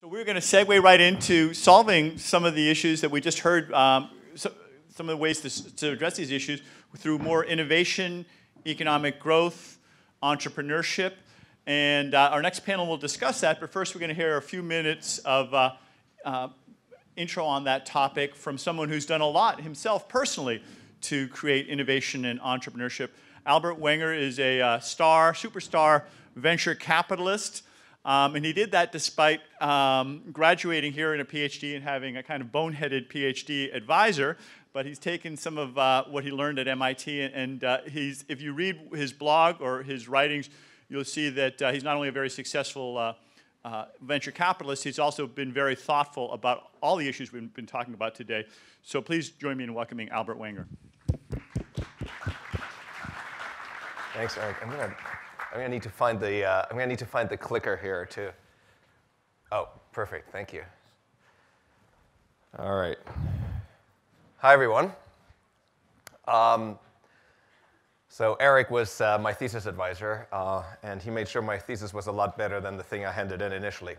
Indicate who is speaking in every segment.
Speaker 1: So we're going to segue right into solving some of the issues that we just heard, some of the ways to address these issues through more innovation, economic growth, entrepreneurship. And our next panel will discuss that, but first we're going to hear a few minutes of intro on that topic from someone who's done a lot himself personally to create innovation and entrepreneurship. Albert Wenger is a superstar venture capitalist. And he did that despite graduating here in a PhD and having a kind of boneheaded PhD advisor. But he's taken some of what he learned at MIT, and if you read his blog or his writings, you'll see that he's not only a very successful venture capitalist, he's also been very thoughtful about all the issues we've been talking about today. So please join me in welcoming Albert Wenger.
Speaker 2: Thanks, Eric. I'm gonna need to find the clicker here too. Oh, perfect. Thank you. All right. Hi, everyone. So Eric was my thesis advisor, and he made sure my thesis was a lot better than the thing I handed in initially.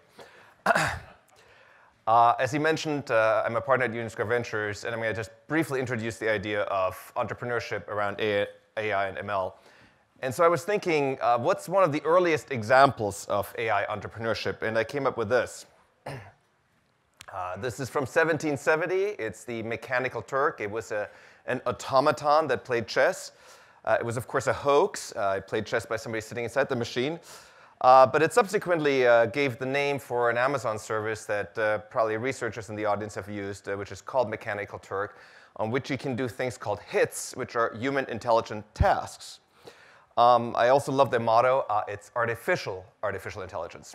Speaker 2: As he mentioned, I'm a partner at Union Square Ventures, and I'm going to just briefly introduce the idea of entrepreneurship around AI and ML. And so I was thinking, what's one of the earliest examples of AI entrepreneurship? And I came up with this. This is from 1770. It's the Mechanical Turk. It was an automaton that played chess. It was, of course, a hoax. It played chess by somebody sitting inside the machine. But it subsequently gave the name for an Amazon service that probably researchers in the audience have used, which is called Mechanical Turk, on which you can do things called HITs, which are human intelligent tasks. I also love their motto. It's artificial intelligence.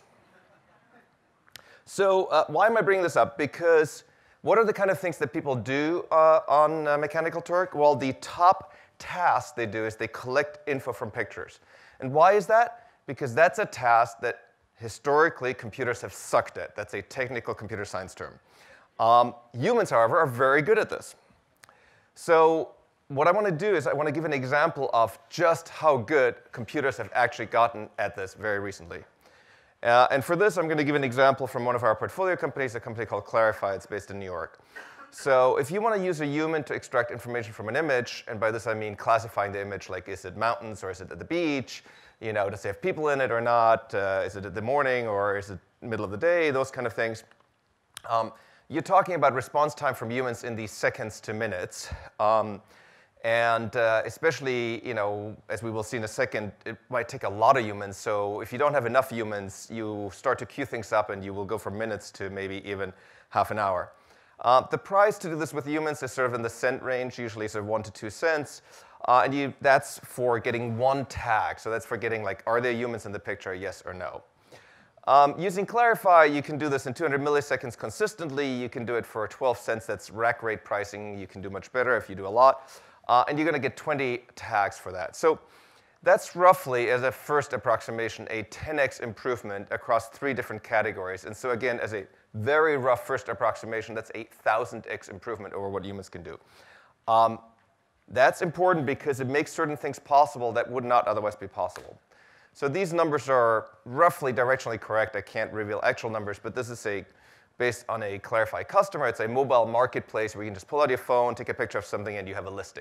Speaker 2: So why am I bringing this up? Because what are the kind of things that people do on Mechanical Turk? Well, the top task they do is they collect info from pictures. And why is that? Because that's a task that historically computers have sucked at. That's a technical computer science term. Humans, however, are very good at this. So what I want to do is I want to give an example of just how good computers have actually gotten at this very recently. And for this, I'm going to give an example from one of our portfolio companies, a company called Clarify. It's based in New York. So if you want to use a human to extract information from an image, and by this I mean classifying the image, like is it mountains or is it at the beach? You know, does it have people in it or not? Is it at the morning or is it middle of the day? Those kind of things. You're talking about response time from humans in the seconds to minutes. And especially, you know, as we will see in a second, it might take a lot of humans. So if you don't have enough humans, you start to queue things up, and you will go from minutes to maybe even half an hour. The price to do this with humans is sort of in the cent range, usually sort of 1 to 2 cents. And that's for getting one tag. So that's for getting, like, are there humans in the picture, yes or no? Using Clarify, you can do this in 200 milliseconds consistently. You can do it for 12 cents. That's rack rate pricing. You can do much better if you do a lot. And you're going to get 20 tags for that. So that's roughly, as a first approximation, a 10x improvement across 3 different categories. And so again, as a very rough first approximation, that's a 1,000x improvement over what humans can do. That's important because it makes certain things possible that would not otherwise be possible. So these numbers are roughly directionally correct. I can't reveal actual numbers, but this is based on a Clarify customer. It's a mobile marketplace where you can just pull out your phone, take a picture of something, and you have a listing.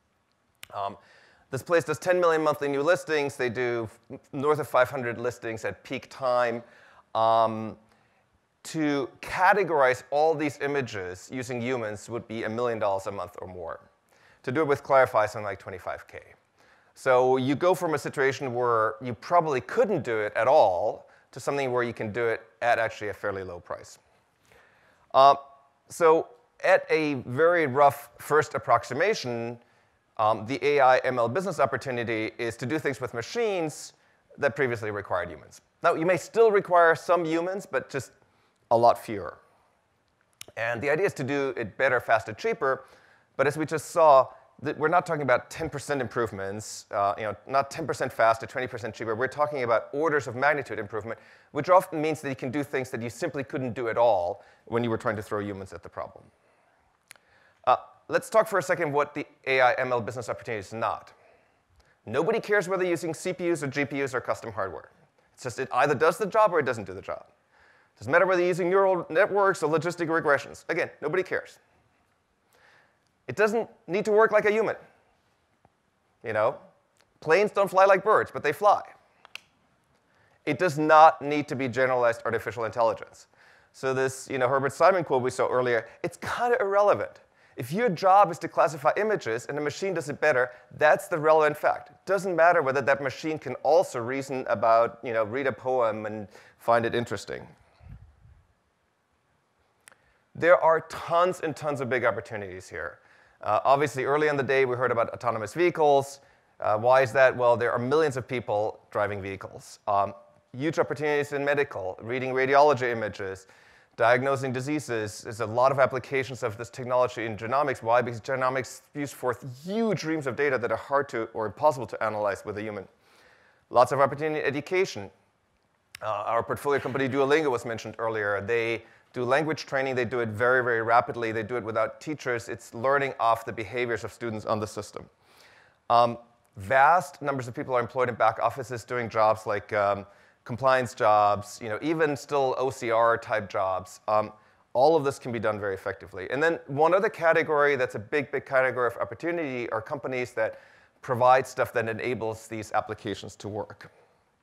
Speaker 2: This place does 10 million monthly new listings. They do north of 500 listings at peak time. To categorize all these images using humans would be $1 million a month or more. To do it with Clarify, something like 25K. So you go from a situation where you probably couldn't do it at all to something where you can do it at actually a fairly low price. So at a very rough first approximation, the AI ML business opportunity is to do things with machines that previously required humans. Now, you may still require some humans, but just a lot fewer. And the idea is to do it better, faster, cheaper. But as we just saw, we're not talking about 10% improvements, not 10% faster, 20% cheaper. We're talking about orders of magnitude improvement, which often means that you can do things that you simply couldn't do at all when you were trying to throw humans at the problem. Let's talk for a second what the AI ML business opportunity is not. Nobody cares whether you're using CPUs or GPUs or custom hardware. It's just it either does the job or it doesn't do the job. Doesn't matter whether you're using neural networks or logistic regressions. Again, nobody cares. It doesn't need to work like a human. You know, planes don't fly like birds, but they fly. It does not need to be generalized artificial intelligence. So this, Herbert Simon quote we saw earlier, it's kind of irrelevant. If your job is to classify images and the machine does it better, that's the relevant fact. It doesn't matter whether that machine can also reason about, read a poem and find it interesting. There are tons and tons of big opportunities here. Obviously, early in the day, we heard about autonomous vehicles. Why is that? Well, there are millions of people driving vehicles. Huge opportunities in medical, reading radiology images, diagnosing diseases. There's a lot of applications of this technology in genomics. Why? Because genomics spews forth huge reams of data that are hard to or impossible to analyze with a human. Lots of opportunity in education. Our portfolio company Duolingo was mentioned earlier. They do language training. They do it very, very rapidly. They do it without teachers. It's learning off the behaviors of students on the system. Vast numbers of people are employed in back offices doing jobs like compliance jobs, even still OCR-type jobs. All of this can be done very effectively. And then one other category that's a big, big category of opportunity are companies that provide stuff that enables these applications to work.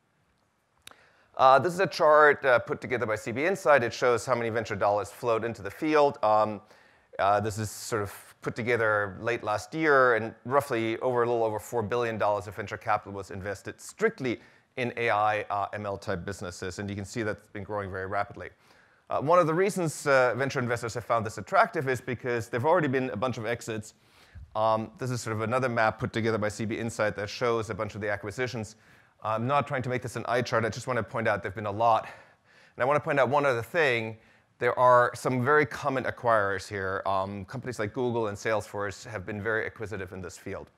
Speaker 2: This is a chart put together by CB Insight. It shows how many venture dollars flowed into the field. This is sort of put together late last year, and roughly a little over $4 billion of venture capital was invested strictly in AI, ML-type businesses, and you can see that's been growing very rapidly. One of the reasons venture investors have found this attractive is because there have already been a bunch of exits. This is sort of another map put together by CB Insight that shows a bunch of the acquisitions. I'm not trying to make this an eye chart. I just want to point out there have been a lot. And I want to point out one other thing. There are some very common acquirers here. Companies like Google and Salesforce have been very acquisitive in this field.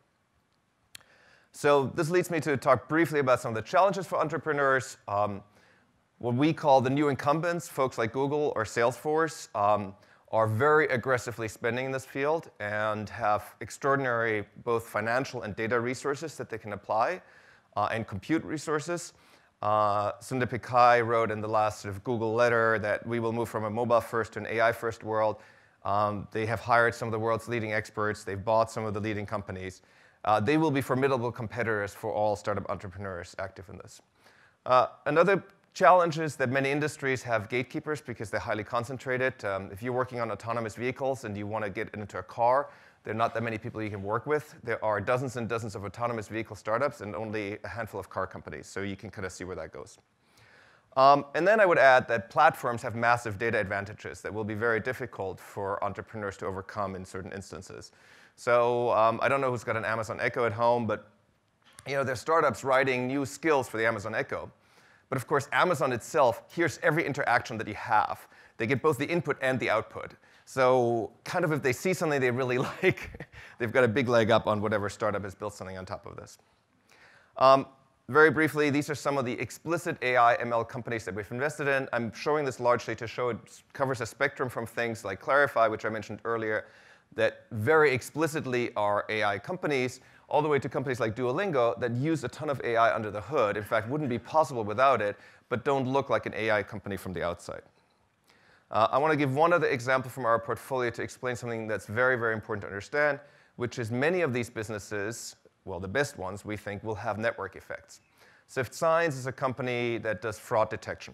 Speaker 2: So this leads me to talk briefly about some of the challenges for entrepreneurs. What we call the new incumbents, folks like Google or Salesforce, are very aggressively spending in this field and have extraordinary both financial and data resources that they can apply, and compute resources. Sundar Pichai wrote in the last sort of Google letter that we will move from a mobile-first to an AI-first world. They have hired some of the world's leading experts. They've bought some of the leading companies. They will be formidable competitors for all startup entrepreneurs active in this. Another challenge is that many industries have gatekeepers because they're highly concentrated. If you're working on autonomous vehicles and you want to get into a car, there are not that many people you can work with. There are dozens and dozens of autonomous vehicle startups and only a handful of car companies, so you can kind of see where that goes. And then I would add that platforms have massive data advantages that will be very difficult for entrepreneurs to overcome in certain instances. So I don't know who's got an Amazon Echo at home, but there's startups writing new skills for the Amazon Echo. But of course, Amazon itself hears every interaction that you have. They get both the input and the output. So kind of if they see something they really like, they've got a big leg up on whatever startup has built something on top of this. Very briefly, these are some of the explicit AI ML companies that we've invested in. I'm showing this largely to show it covers a spectrum from things like Clarify, which I mentioned earlier, that very explicitly are AI companies, all the way to companies like Duolingo that use a ton of AI under the hood. In fact, wouldn't be possible without it, but don't look like an AI company from the outside. I want to give one other example from our portfolio to explain something that's very, very important to understand, which is many of these businesses, well, the best ones, we think, will have network effects. Sift Science is a company that does fraud detection.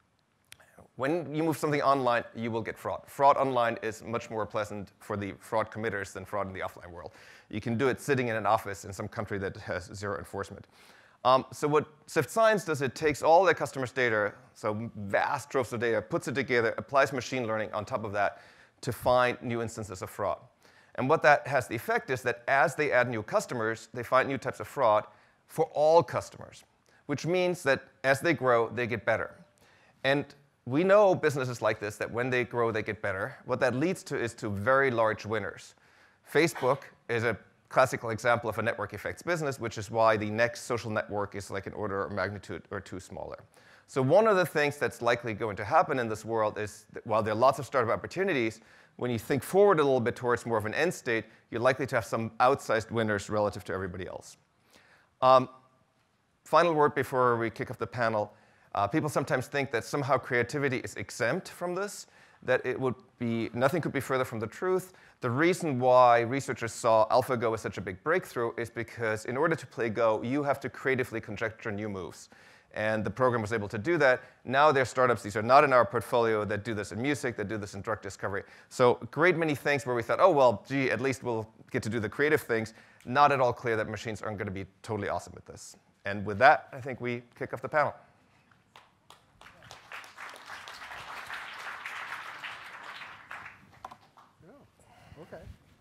Speaker 2: When you move something online, you will get fraud. Fraud online is much more pleasant for the fraud committers than fraud in the offline world. You can do it sitting in an office in some country that has zero enforcement. So what Sift Science does, it takes all their customers' data, so vast troves of data, puts it together, applies machine learning on top of that to find new instances of fraud. And what that has the effect is that as they add new customers, they find new types of fraud for all customers, which means that as they grow, they get better. And we know businesses like this, that when they grow, they get better. What that leads to is to very large winners. Facebook is a classical example of a network effects business, which is why the next social network is like an order of magnitude or two smaller. So one of the things that's likely going to happen in this world is that while there are lots of startup opportunities, when you think forward a little bit towards more of an end state, you're likely to have some outsized winners relative to everybody else. Final word before we kick off the panel. People sometimes think that somehow creativity is exempt from this, that it would be, nothing could be further from the truth. The reason why researchers saw AlphaGo as such a big breakthrough is because in order to play Go, you have to creatively conjecture new moves. And the program was able to do that. Now there are startups, these are not in our portfolio, that do this in music, that do this in drug discovery. So great many things where we thought, oh, well, gee, at least we'll get to do the creative things. Not at all clear that machines aren't going to be totally awesome at this. And with that, I think we kick off the panel.
Speaker 3: Okay.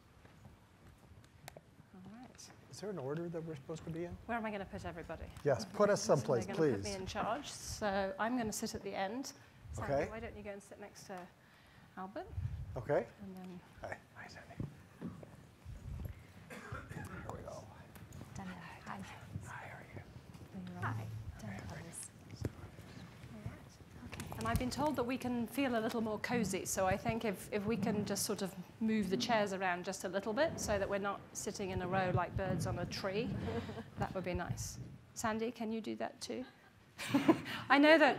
Speaker 3: Is there an order that we're supposed to be in?
Speaker 4: Where am I going to put everybody?
Speaker 3: Yes, put us someplace,
Speaker 4: They're
Speaker 3: please.
Speaker 4: going to put me in charge. So I'm going to sit at the end. Sandy,
Speaker 3: Okay.
Speaker 4: why don't you go and sit next to Albert?
Speaker 3: Okay.
Speaker 4: And then
Speaker 3: Hi. Hi, Sandy. Here we go.
Speaker 4: Daniela. Hi.
Speaker 3: Hi, how are you?
Speaker 4: Hi. And I've been told that we can feel a little more cozy. So I think if we can just sort of move the chairs around just a little bit so that we're not sitting in a row like birds on a tree, that would be nice. Sandy, can you do that too? I know that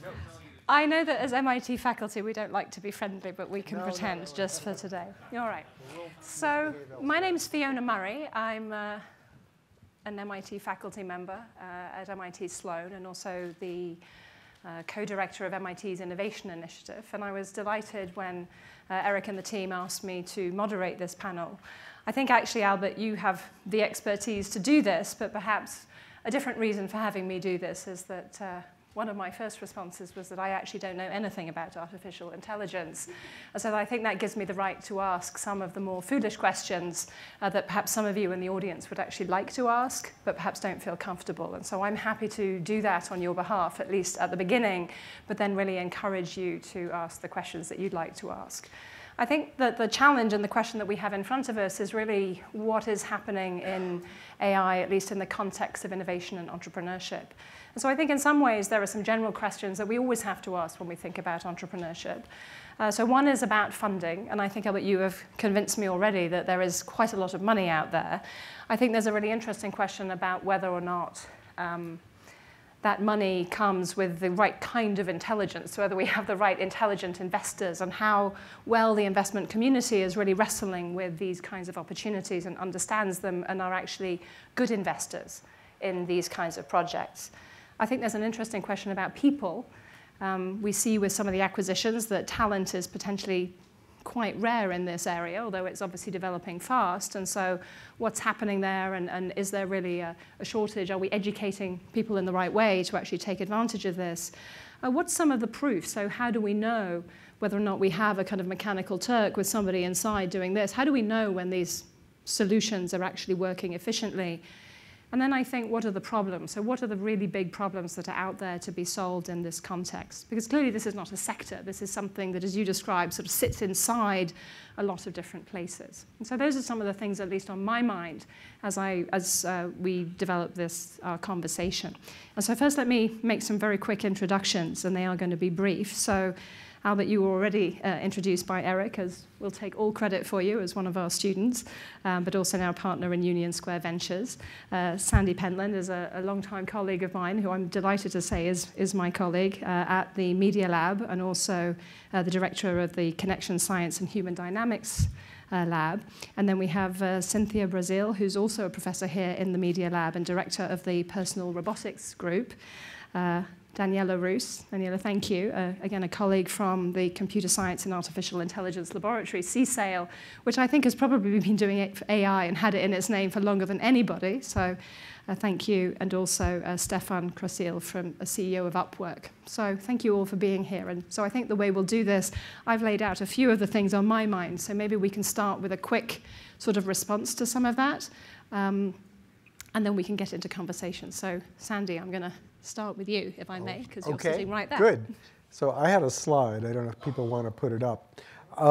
Speaker 4: as MIT faculty we don't like to be friendly, but we can pretend just for today. All right. So my name's Fiona Murray. I'm an MIT faculty member at MIT Sloan and also the co-director of MIT's Innovation Initiative. And I was delighted when Eric and the team asked me to moderate this panel. I think actually, Albert, you have the expertise to do this, but perhaps a different reason for having me do this is that one of my first responses was that I actually don't know anything about artificial intelligence. And so I think that gives me the right to ask some of the more foolish questions that perhaps some of you in the audience would actually like to ask, but perhaps don't feel comfortable. And so I'm happy to do that on your behalf, at least at the beginning, but then really encourage you to ask the questions that you'd like to ask. I think that the challenge and the question that we have in front of us is really what is happening in AI, at least in the context of innovation and entrepreneurship. And so I think in some ways there are some general questions that we always have to ask when we think about entrepreneurship. So one is about funding, and I think, Albert, you have convinced me already that there is quite a lot of money out there. I think there's a really interesting question about whether or not that money comes with the right kind of intelligence, whether we have the right intelligent investors and how well the investment community is really wrestling with these kinds of opportunities and understands them and are actually good investors in these kinds of projects. I think there's an interesting question about people. We see with some of the acquisitions that talent is potentially quite rare in this area, although it's obviously developing fast. And so what's happening there, and is there really a shortage? Are we educating people in the right way to actually take advantage of this? What's some of the proof? So how do we know whether or not we have a kind of mechanical Turk with somebody inside doing this? How do we know when these solutions are actually working efficiently? And then I think, what are the problems? So what are the really big problems that are out there to be solved in this context? Because clearly this is not a sector. This is something that, as you described, sort of sits inside a lot of different places. And so those are some of the things, at least on my mind, as we develop this conversation. And so first, let me make some very quick introductions, and they are going to be brief. So Albert, you were already introduced by Eric, as we'll take all credit for you as one of our students, but also now partner in Union Square Ventures. Sandy Pentland is a longtime colleague of mine, who I'm delighted to say is my colleague at the Media Lab, and also the director of the Connection Science and Human Dynamics Lab. And then we have Cynthia Breazeal, who's also a professor here in the Media Lab and director of the Personal Robotics Group. Daniela Rus. Daniela, thank you. Again, a colleague from the Computer Science and Artificial Intelligence Laboratory, CSAIL, which I think has probably been doing it for AI and had it in its name for longer than anybody. So thank you. And also Stephane from a CEO of Upwork. So thank you all for being here. And so I think the way we'll do this, I've laid out a few of the things on my mind. So maybe we can start with a quick sort of response to some of that. And then we can get into conversation. So Sandy, I'm going to start with you, if I may, because you're sitting right there.
Speaker 3: Good. So I had a slide. I don't know if people want to put it up.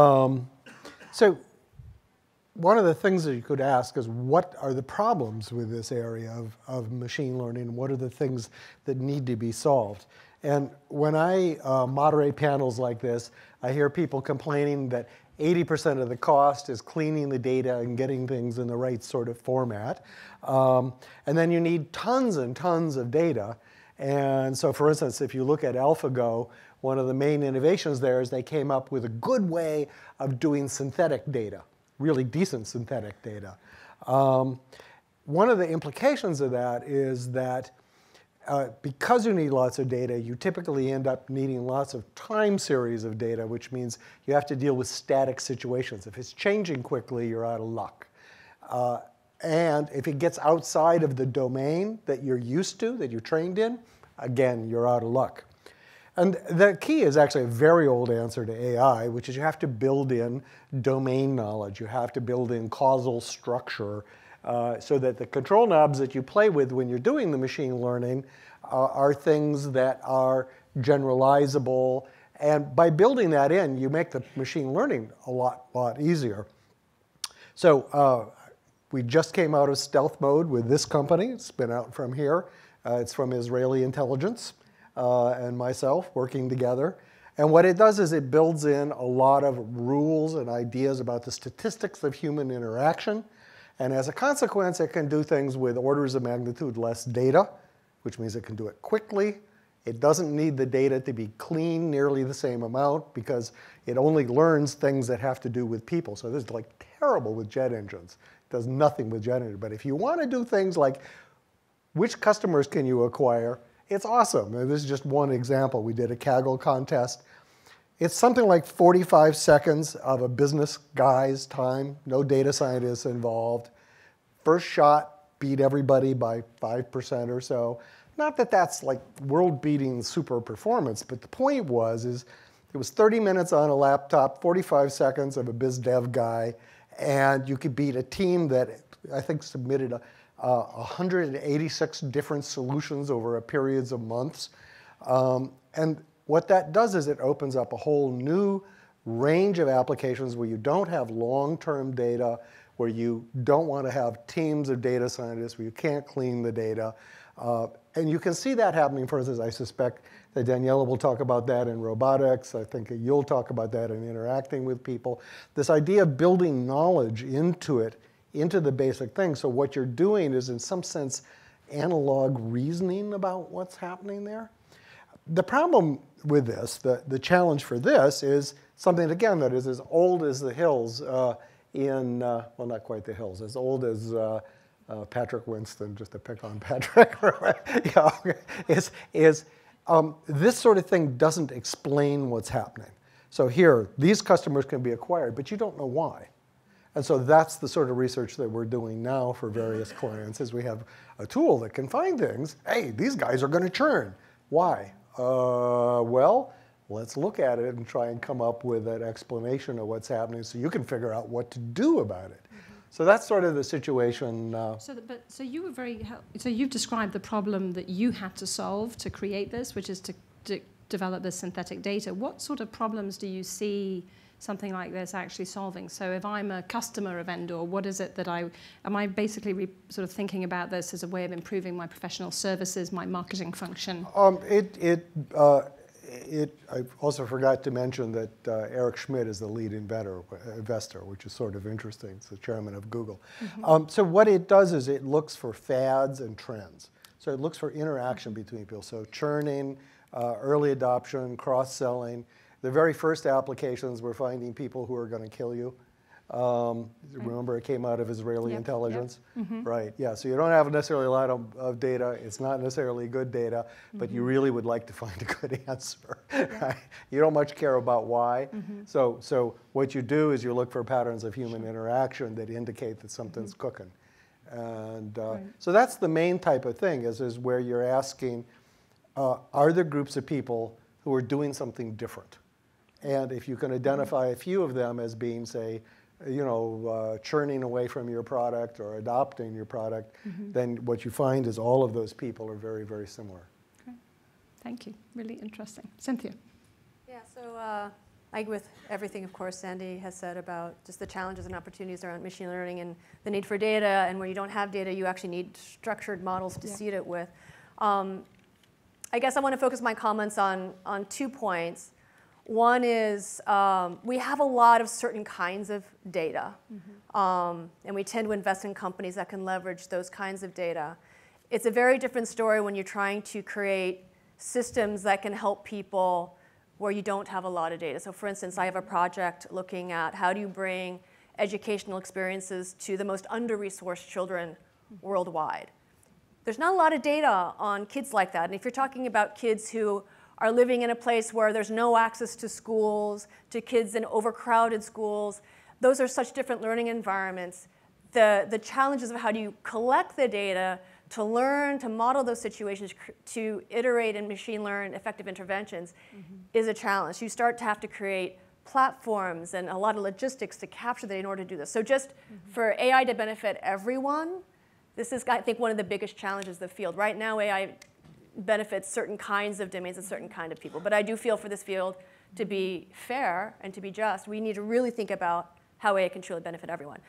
Speaker 3: So one of the things that you could ask is, what are the problems with this area of machine learning? What are the things that need to be solved? And when I moderate panels like this, I hear people complaining that 80% of the cost is cleaning the data and getting things in the right sort of format. And then you need tons and tons of data. And so, for instance, if you look at AlphaGo, one of the main innovations there is they came up with a good way of doing synthetic data, really decent synthetic data. One of the implications of that is that because you need lots of data, you typically end up needing lots of time series of data, which means you have to deal with static situations. If it's changing quickly, you're out of luck. And if it gets outside of the domain that you're used to, that you're trained in, again, you're out of luck. And the key is actually a very old answer to AI, which is you have to build in domain knowledge. You have to build in causal structure so that the control knobs that you play with when you're doing the machine learning are things that are generalizable. And by building that in, you make the machine learning a lot easier. So we just came out of stealth mode with this company. It's been out from here. It's from Israeli intelligence and myself working together. And what it does is it builds in a lot of rules and ideas about the statistics of human interaction. And as a consequence, it can do things with orders of magnitude less data, which means it can do it quickly. It doesn't need the data to be clean nearly the same amount because it only learns things that have to do with people. So this is like terrible with jet engines. It does nothing with jet engines. But if you want to do things like which customers can you acquire, it's awesome. And this is just one example. We did a Kaggle contest. It's something like 45 seconds of a business guy's time, no data scientists involved. First shot beat everybody by 5% or so. Not that that's like world-beating super performance, but the point was it was 30 minutes on a laptop, 45 seconds of a biz dev guy, and you could beat a team that I think submitted 186 different solutions over a periods of months. And what that does is it opens up a whole new range of applications where you don't have long-term data, where you don't want to have teams of data scientists, where you can't clean the data. And you can see that happening, for instance, I suspect that Daniela will talk about that in robotics. I think you'll talk about that in interacting with people. This idea of building knowledge into it, into the basic thing. So what you're doing is, in some sense, analog reasoning about what's happening there. The problem with this, the challenge for this, is something, again, that is as old as the hills well, not quite the hills, as old as Patrick Winston, just to pick on Patrick, this sort of thing doesn't explain what's happening. So here, these customers can be acquired, but you don't know why. And so that's the sort of research that we're doing now for various clients, is we have a tool that can find things. Hey, these guys are going to churn. Why? Well, let's look at it and try and come up with an explanation of what's happening so you can figure out what to do about it. So that's sort of the situation.
Speaker 4: So you were so you've described the problem that you had to solve to create this, which is to develop this synthetic data. What sort of problems do you see something like this actually solving? So if I'm a customer of Vendor, what is it that am I basically sort of thinking about this as a way of improving my professional services, my marketing function?
Speaker 3: I also forgot to mention that Eric Schmidt is the lead investor, which is sort of interesting. He's the chairman of Google. Mm-hmm. So what it does is it looks for fads and trends. So it looks for interaction between people. So churning, early adoption, cross-selling. The very first applications were finding people who are going to kill you. Remember, it came out of Israeli intelligence? Yep. Mm-hmm. Right, yeah. So you don't have necessarily a lot of data. It's not necessarily good data, but you really would like to find a good answer. Right? You don't much care about why. Mm-hmm. So what you do is you look for patterns of human interaction that indicate that something's cooking. And so that's the main type of thing, is where you're asking, are there groups of people who are doing something different? And if you can identify a few of them as being, say, churning away from your product or adopting your product, then what you find is all of those people are very, very similar.
Speaker 4: Okay. Thank you. Really interesting. Cynthia.
Speaker 5: Yeah, so I agree with everything, of course, Sandy has said about just the challenges and opportunities around machine learning and the need for data. And where you don't have data, you actually need structured models to seed it with. I guess I want to focus my comments on 2 points. One is we have a lot of certain kinds of data, and we tend to invest in companies that can leverage those kinds of data. It's a very different story when you're trying to create systems that can help people where you don't have a lot of data. So for instance, I have a project looking at how do you bring educational experiences to the most under-resourced children worldwide. There's not a lot of data on kids like that. And if you're talking about kids who are living in a place where there's no access to schools, to kids in overcrowded schools, those are such different learning environments. The challenges of how do you collect the data to learn, to model those situations, to iterate and machine learn effective interventions is a challenge. You start to have to create platforms and a lot of logistics to capture that in order to do this. So just for AI to benefit everyone, this is, I think, one of the biggest challenges of the field. Right now, AI benefits certain kinds of domains and certain kind of people. But I do feel for this field to be fair and to be just, we need to really think about how AI can truly benefit everyone.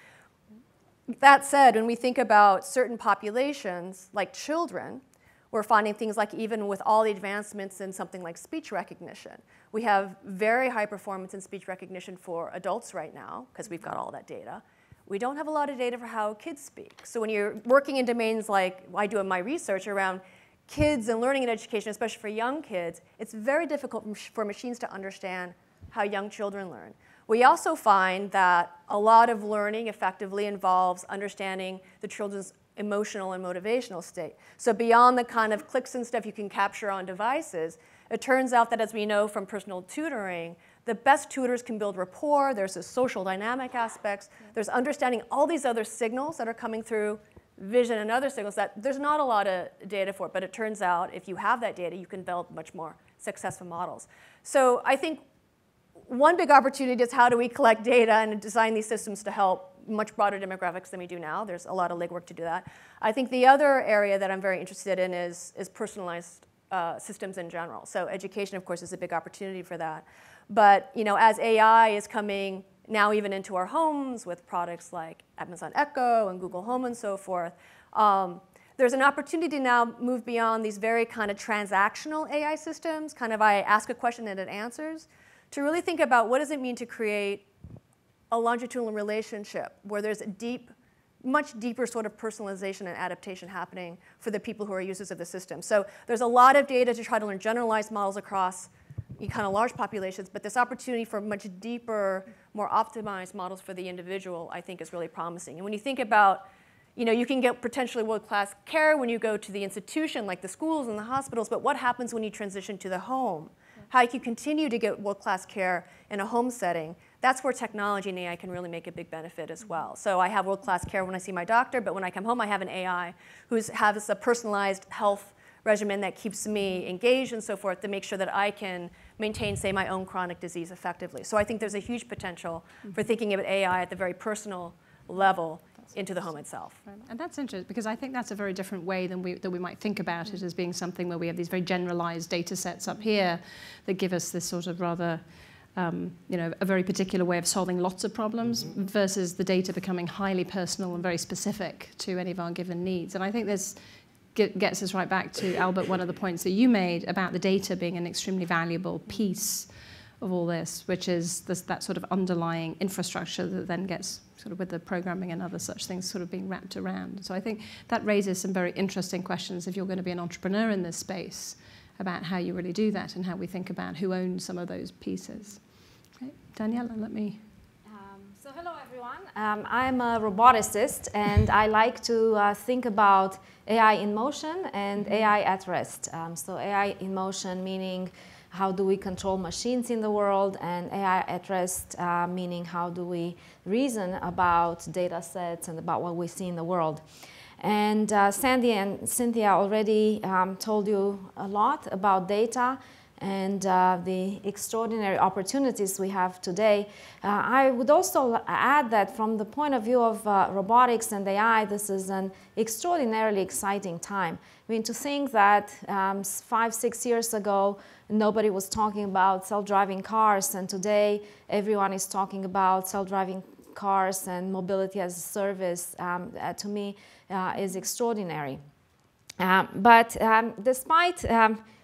Speaker 5: That said, when we think about certain populations, like children, we're finding things like even with all the advancements in something like speech recognition, we have very high performance in speech recognition for adults right now, because we've got all that data. We don't have a lot of data for how kids speak. So when you're working in domains like I do in my research around kids and learning and education, especially for young kids, it's very difficult for machines to understand how young children learn. We also find that a lot of learning effectively involves understanding the children's emotional and motivational state. So beyond the kind of clicks and stuff you can capture on devices, it turns out that, as we know from personal tutoring, the best tutors can build rapport. There's the social dynamic aspects. There's understanding all these other signals that are coming through vision and other signals that there's not a lot of data for. But it turns out if you have that data, you can develop much more successful models. So I think one big opportunity is how do we collect data and design these systems to help much broader demographics than we do now. There's a lot of legwork to do that. I think the other area that I'm very interested in is personalized systems in general. So education, of course, is a big opportunity for that. But as AI is coming now even into our homes with products like Amazon Echo and Google Home and so forth, there's an opportunity to now move beyond these very kind of transactional AI systems, kind of I ask a question and it answers, to really think about what does it mean to create a longitudinal relationship where there's a deep, much deeper sort of personalization and adaptation happening for the people who are users of the system. So there's a lot of data to try to learn generalized models across kind of large populations, but this opportunity for much deeper, more optimized models for the individual, I think, is really promising. And when you think about, you can get potentially world-class care when you go to the institution, like the schools and the hospitals, but what happens when you transition to the home? How you can continue to get world-class care in a home setting. That's where technology and AI can really make a big benefit as well. So I have world-class care when I see my doctor, but when I come home, I have an AI who has a personalized health regimen that keeps me engaged and so forth to make sure that I can maintain, say, my own chronic disease effectively. So I think there's a huge potential for thinking about AI at the very personal level into the home itself.
Speaker 4: And that's interesting, because I think that's a very different way than we might think about it as being something where we have these very generalized data sets up here that give us this sort of rather, a very particular way of solving lots of problems versus the data becoming highly personal and very specific to any of our given needs. And I think this gets us right back to, Albert, one of the points that you made about the data being an extremely valuable piece of all this, which is that sort of underlying infrastructure that then gets sort of with the programming and other such things sort of being wrapped around. So I think that raises some very interesting questions if you're going to be an entrepreneur in this space about how you really do that and how we think about who owns some of those pieces. Okay. Daniela, let me...
Speaker 6: So hello, everyone. I'm a roboticist, and I like to think about AI in motion and AI at rest. So AI in motion meaning how do we control machines in the world, and AI at rest meaning how do we reason about data sets and about what we see in the world. And Sandy and Cynthia already told you a lot about data and the extraordinary opportunities we have today. I would also add that from the point of view of robotics and AI, this is an extraordinarily exciting time. I mean, to think that 5-6 years ago, nobody was talking about self-driving cars, and today everyone is talking about self-driving cars and mobility as a service, to me, is extraordinary. But despite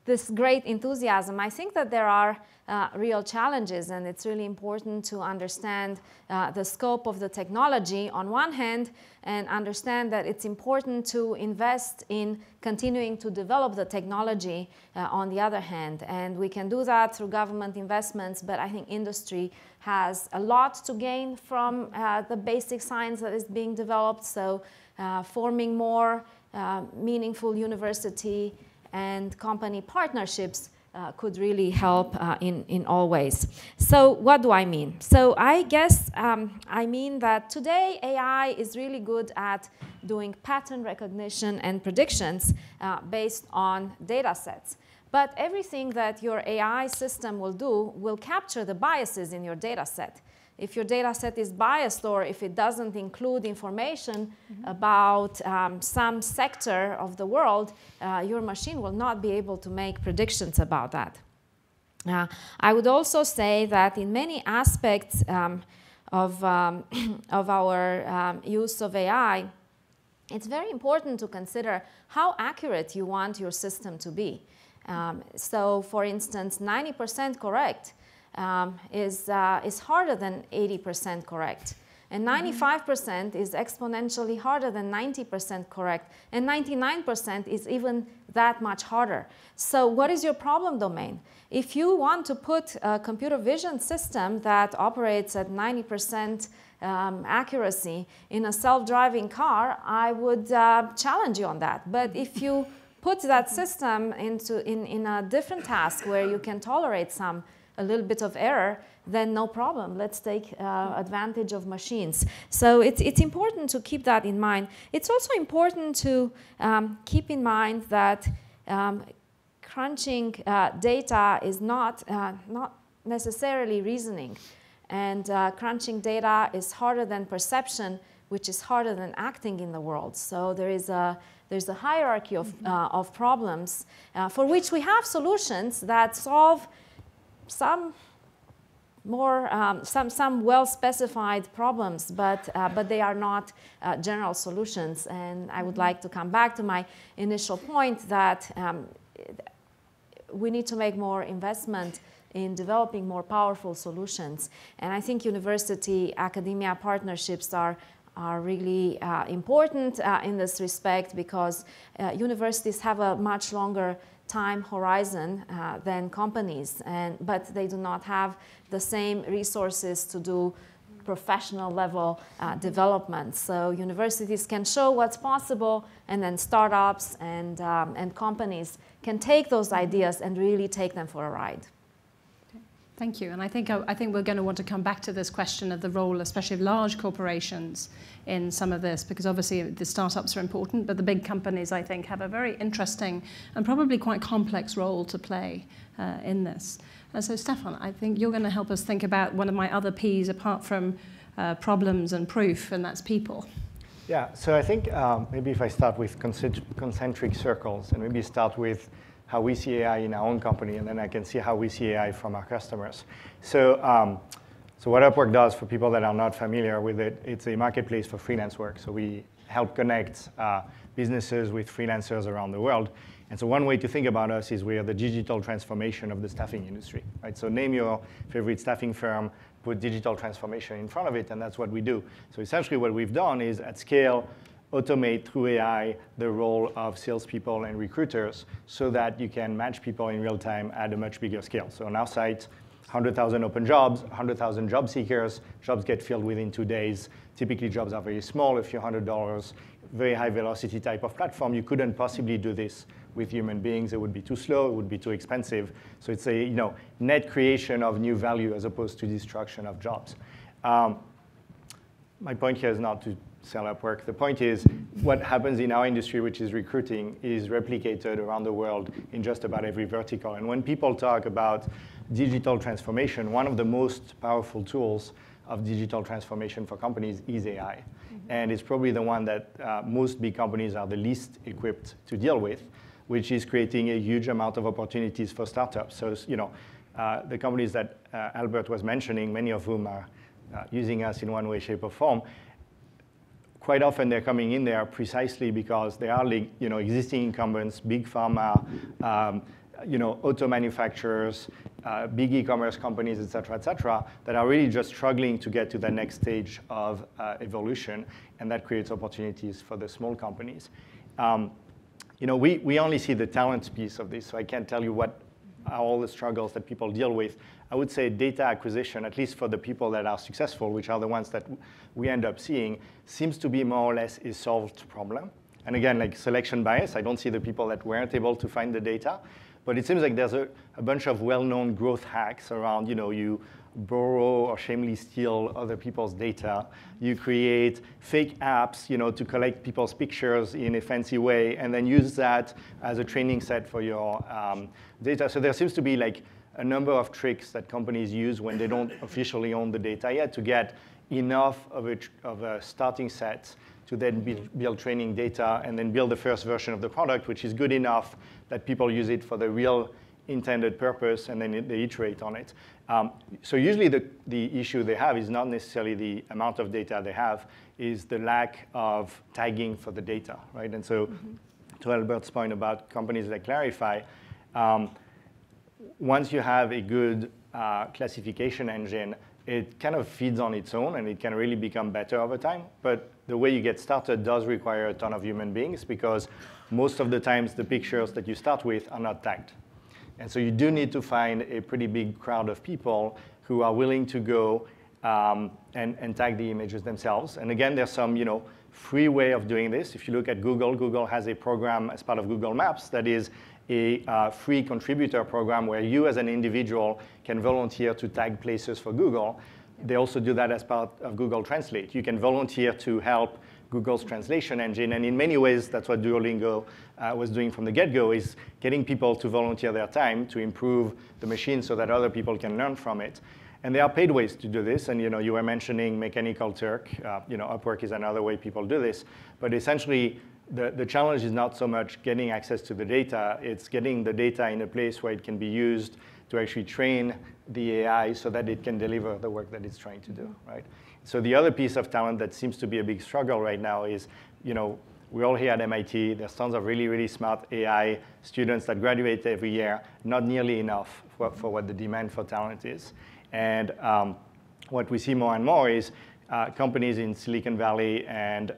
Speaker 6: this great enthusiasm, I think that there are real challenges, and it's really important to understand the scope of the technology on one hand, and understand that it's important to invest in continuing to develop the technology on the other hand. And we can do that through government investments, but I think industry has a lot to gain from the basic science that is being developed. So forming more meaningful university and company partnerships could really help in all ways. So what do I mean? So I guess I mean that today AI is really good at doing pattern recognition and predictions based on data sets. But everything that your AI system will do will capture the biases in your data set. If your data set is biased, or if it doesn't include information about some sector of the world, your machine will not be able to make predictions about that. I would also say that in many aspects of our use of AI, it's very important to consider how accurate you want your system to be. So, for instance, 90% correct is harder than 80% correct. And 95% is exponentially harder than 90% correct. And 99% is even that much harder. So what is your problem domain? If you want to put a computer vision system that operates at 90% accuracy in a self-driving car, I would challenge you on that. But if you put that system in a different task where you can tolerate a little bit of error, then no problem. Let's take advantage of machines. So it's important to keep that in mind. It's also important to keep in mind that crunching data is not necessarily reasoning. And crunching data is harder than perception, which is harder than acting in the world. So there's a hierarchy of problems for which we have solutions that solve some well-specified problems, but they are not general solutions. And I would like to come back to my initial point that we need to make more investment in developing more powerful solutions. And I think university-academia partnerships are really important in this respect, because universities have a much longer time horizon than companies, but they do not have the same resources to do professional level development. So universities can show what's possible, and then startups and companies can take those ideas and really take them for a ride.
Speaker 4: Thank you. And I think we're going to want to come back to this question of the role, especially of large corporations, in some of this, because obviously the startups are important, but the big companies, I think, have a very interesting and probably quite complex role to play in this. And so, Stephane, I think you're going to help us think about one of my other Ps, apart from problems and proof, and that's people.
Speaker 7: Yeah, so I think maybe if I start with concentric circles, and maybe start with how we see AI in our own company, and then I can see how we see AI from our customers. So, so what Upwork does, for people that are not familiar with it, it's a marketplace for freelance work. So we help connect businesses with freelancers around the world. And so one way to think about us is we are the digital transformation of the staffing industry, right? So name your favorite staffing firm, put digital transformation in front of it, and that's what we do. So essentially what we've done is, at scale, automate through AI the role of salespeople and recruiters so that you can match people in real time at a much bigger scale. So on our site, 100,000 open jobs, 100,000 job seekers, jobs get filled within 2 days. Typically jobs are very small, a few $100, very high velocity type of platform. You couldn't possibly do this with human beings. It would be too slow, it would be too expensive. So it's a net creation of new value as opposed to destruction of jobs. My point here is not to sell Upwork. The point is, what happens in our industry, which is recruiting, is replicated around the world in just about every vertical. And when people talk about digital transformation, one of the most powerful tools of digital transformation for companies is AI. Mm-hmm. And it's probably the one that most big companies are the least equipped to deal with, which is creating a huge amount of opportunities for startups. So, the companies that Albert was mentioning, many of whom are using us in one way, shape, or form, quite often they're coming in there precisely because they are existing incumbents, big pharma, auto manufacturers, big e-commerce companies, et cetera, that are really just struggling to get to the next stage of evolution, and that creates opportunities for the small companies. We only see the talent piece of this, so I can't tell you what are all the struggles that people deal with. I would say data acquisition, at least for the people that are successful, which are the ones that we end up seeing, seems to be more or less a solved problem. And again, like selection bias, I don't see the people that weren't able to find the data. But it seems like there's a bunch of well-known growth hacks around, you borrow or shamelessly steal other people's data. You create fake apps, to collect people's pictures in a fancy way, and then use that as a training set for your data. So there seems to be like a number of tricks that companies use when they don't officially own the data yet to get enough of a starting set to then build training data and then build the first version of the product, which is good enough that people use it for the real intended purpose, and then they iterate on it. So usually the issue they have is not necessarily the amount of data they have, is the lack of tagging for the data, right? And so to Albert's point about companies like Clarify, once you have a good classification engine, it kind of feeds on its own, and it can really become better over time. But the way you get started does require a ton of human beings, because most of the times the pictures that you start with are not tagged. And so you do need to find a pretty big crowd of people who are willing to go and tag the images themselves. And again, there's some free way of doing this. If you look at Google, Google has a program as part of Google Maps that is a free contributor program where you as an individual can volunteer to tag places for Google. They also do that as part of Google Translate. You can volunteer to help Google's translation engine, and in many ways, that's what Duolingo was doing from the get-go, is getting people to volunteer their time to improve the machine so that other people can learn from it. And there are paid ways to do this, and you were mentioning Mechanical Turk. Upwork is another way people do this, but essentially, the challenge is not so much getting access to the data, it's getting the data in a place where it can be used to actually train the AI so that it can deliver the work that it's trying to do, right? So the other piece of talent that seems to be a big struggle right now is, we're all here at MIT, there's tons of really, really smart AI students that graduate every year, not nearly enough for what the demand for talent is. And what we see more and more is companies in Silicon Valley and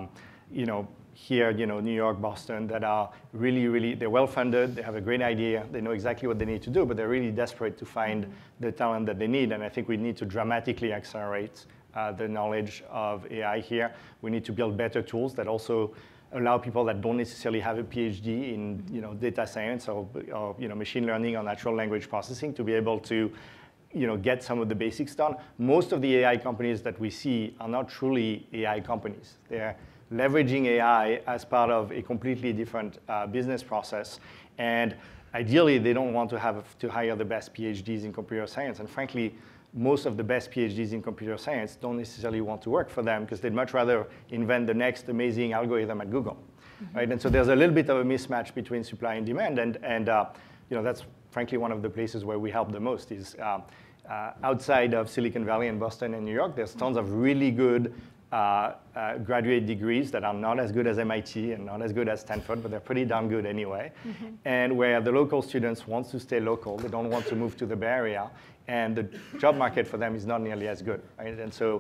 Speaker 7: here, New York, Boston, that are really, really, they're well-funded, they have a great idea, they know exactly what they need to do, but they're really desperate to find the talent that they need. And I think we need to dramatically accelerate the knowledge of AI here. We need to build better tools that also allow people that don't necessarily have a PhD in data science or machine learning or natural language processing to be able to get some of the basics done. Most of the AI companies that we see are not truly AI companies. They're leveraging AI as part of a completely different business process. And ideally, they don't want to have to hire the best PhDs in computer science. And frankly, most of the best PhDs in computer science don't necessarily want to work for them because they'd much rather invent the next amazing algorithm at Google, right? And so there's a little bit of a mismatch between supply and demand. And that's frankly one of the places where we help the most is outside of Silicon Valley and Boston and New York, there's tons of really good graduate degrees that are not as good as MIT and not as good as Stanford, but they're pretty darn good anyway. And where the local students want to stay local, they don't want to move to the Bay Area, and the job market for them is not nearly as good, right? And so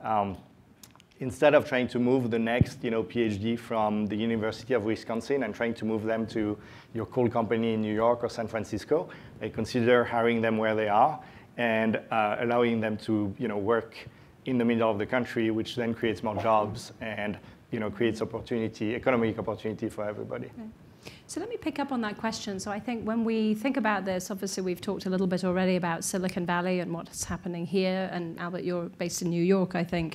Speaker 7: instead of trying to move the next PhD from the University of Wisconsin and trying to move them to your cool company in New York or San Francisco, they consider hiring them where they are and allowing them to work in the middle of the country, which then creates more jobs and creates economic opportunity for everybody.
Speaker 4: Okay. So let me pick up on that question. So I think when we think about this, obviously we've talked a little bit already about Silicon Valley and what's happening here. And Albert, you're based in New York, I think.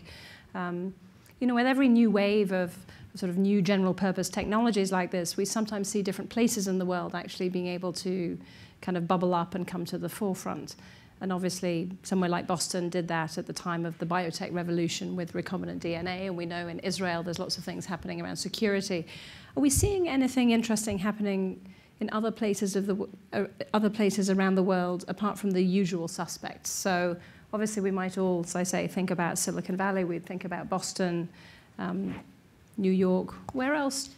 Speaker 4: With every new wave of sort of new general purpose technologies like this, we sometimes see different places in the world actually being able to kind of bubble up and come to the forefront. And obviously, somewhere like Boston did that at the time of the biotech revolution with recombinant DNA. And we know in Israel, there's lots of things happening around security. Are we seeing anything interesting happening in other places around the world, apart from the usual suspects? So obviously, we might all, as I say, think about Silicon Valley. We'd think about Boston, New York. Where else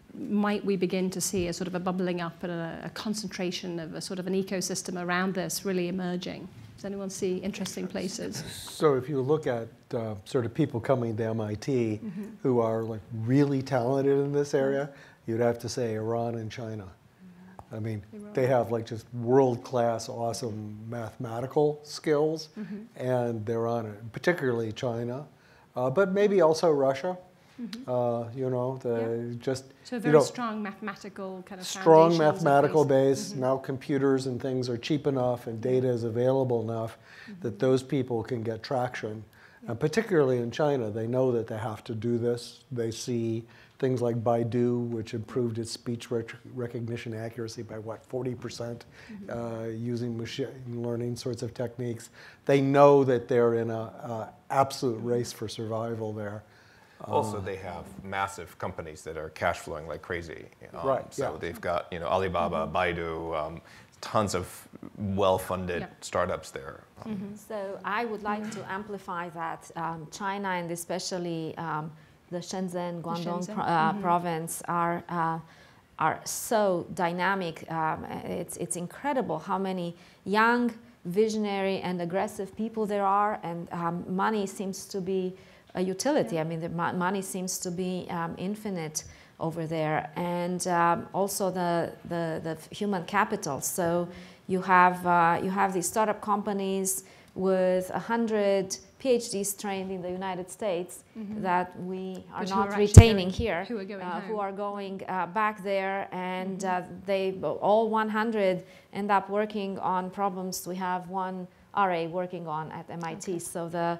Speaker 4: might we begin to see a sort of a bubbling up and a concentration of a sort of an ecosystem around this really emerging? Does anyone see interesting places?
Speaker 3: So if you look at sort of people coming to MIT who are like really talented in this area, you'd have to say Iran and China. I mean, they have like just world-class, awesome mathematical skills, and they're on it, particularly China, but maybe also Russia. You know, just
Speaker 4: so a very strong mathematical kind of
Speaker 3: strong mathematical base. Now computers and things are cheap enough, and data is available enough that those people can get traction. And particularly in China, they know that they have to do this. They see things like Baidu, which improved its speech recognition accuracy by, what, 40%, using machine learning sorts of techniques. They know that they're in an absolute race for survival there.
Speaker 2: Also, they have massive companies that are cash flowing like crazy.
Speaker 3: Right.
Speaker 2: So they've got Alibaba, Baidu, tons of well-funded startups there.
Speaker 6: So I would like to amplify that China and especially the Shenzhen, Guangdong province are so dynamic. It's incredible how many young, visionary, and aggressive people there are, and money seems to be a utility. I mean, the money seems to be infinite over there, and also the human capital. So you have these startup companies with 100 PhDs trained in the United States that we are not retaining here, who are going back there, and they all 100 end up working on problems we have one RA working on at MIT. So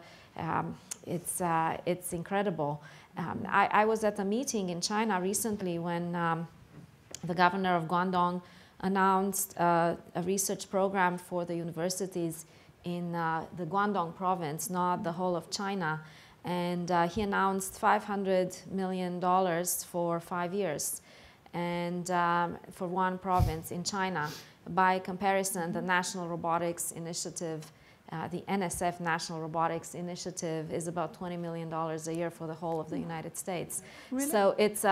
Speaker 6: it's incredible. I was at a meeting in China recently when the governor of Guangdong announced a research program for the universities in the Guangdong province, not the whole of China. And he announced $500 million for 5 years, and for one province in China. By comparison, the National Robotics Initiative, the NSF National Robotics Initiative, is about $20 million a year for the whole of the United States.
Speaker 4: Really?
Speaker 6: So it's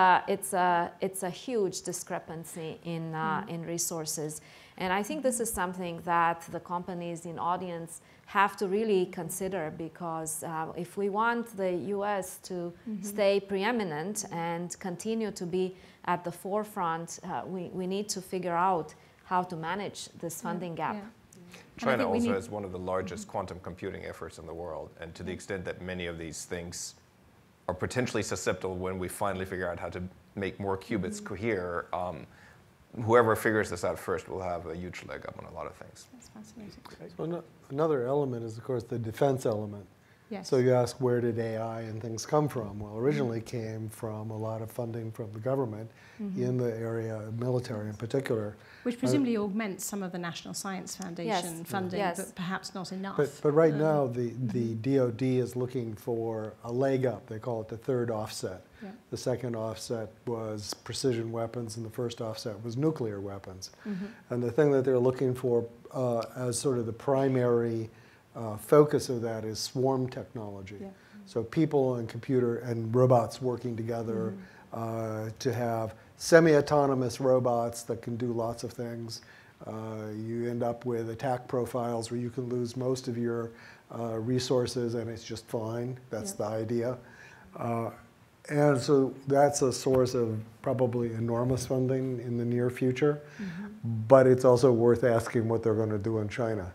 Speaker 6: a huge discrepancy in resources. And I think this is something that the companies in audience have to really consider, because if we want the US to stay preeminent and continue to be at the forefront, we need to figure out how to manage this funding gap.
Speaker 4: Yeah.
Speaker 2: China also has one of the largest quantum computing efforts in the world, and to the extent that many of these things are potentially susceptible when we finally figure out how to make more qubits cohere, whoever figures this out first will have a huge leg up on a lot of things.
Speaker 4: That's fascinating.
Speaker 3: So another element is, of course, the defense element.
Speaker 4: Yes.
Speaker 3: So you ask, where did AI and things come from? Well, originally came from a lot of funding from the government in the area of military in particular.
Speaker 4: Which presumably augments some of the National Science Foundation funding, but perhaps not enough.
Speaker 3: But right now, the DoD is looking for a leg up. They call it the third offset. Yeah. The second offset was precision weapons, and the first offset was nuclear weapons. And the thing that they're looking for as sort of the primary focus of that is swarm technology. Yeah. So people and computer and robots working together to have semi-autonomous robots that can do lots of things. You end up with attack profiles where you can lose most of your resources and it's just fine. That's the idea. And so that's a source of probably enormous funding in the near future. But it's also worth asking what they're going to do in China.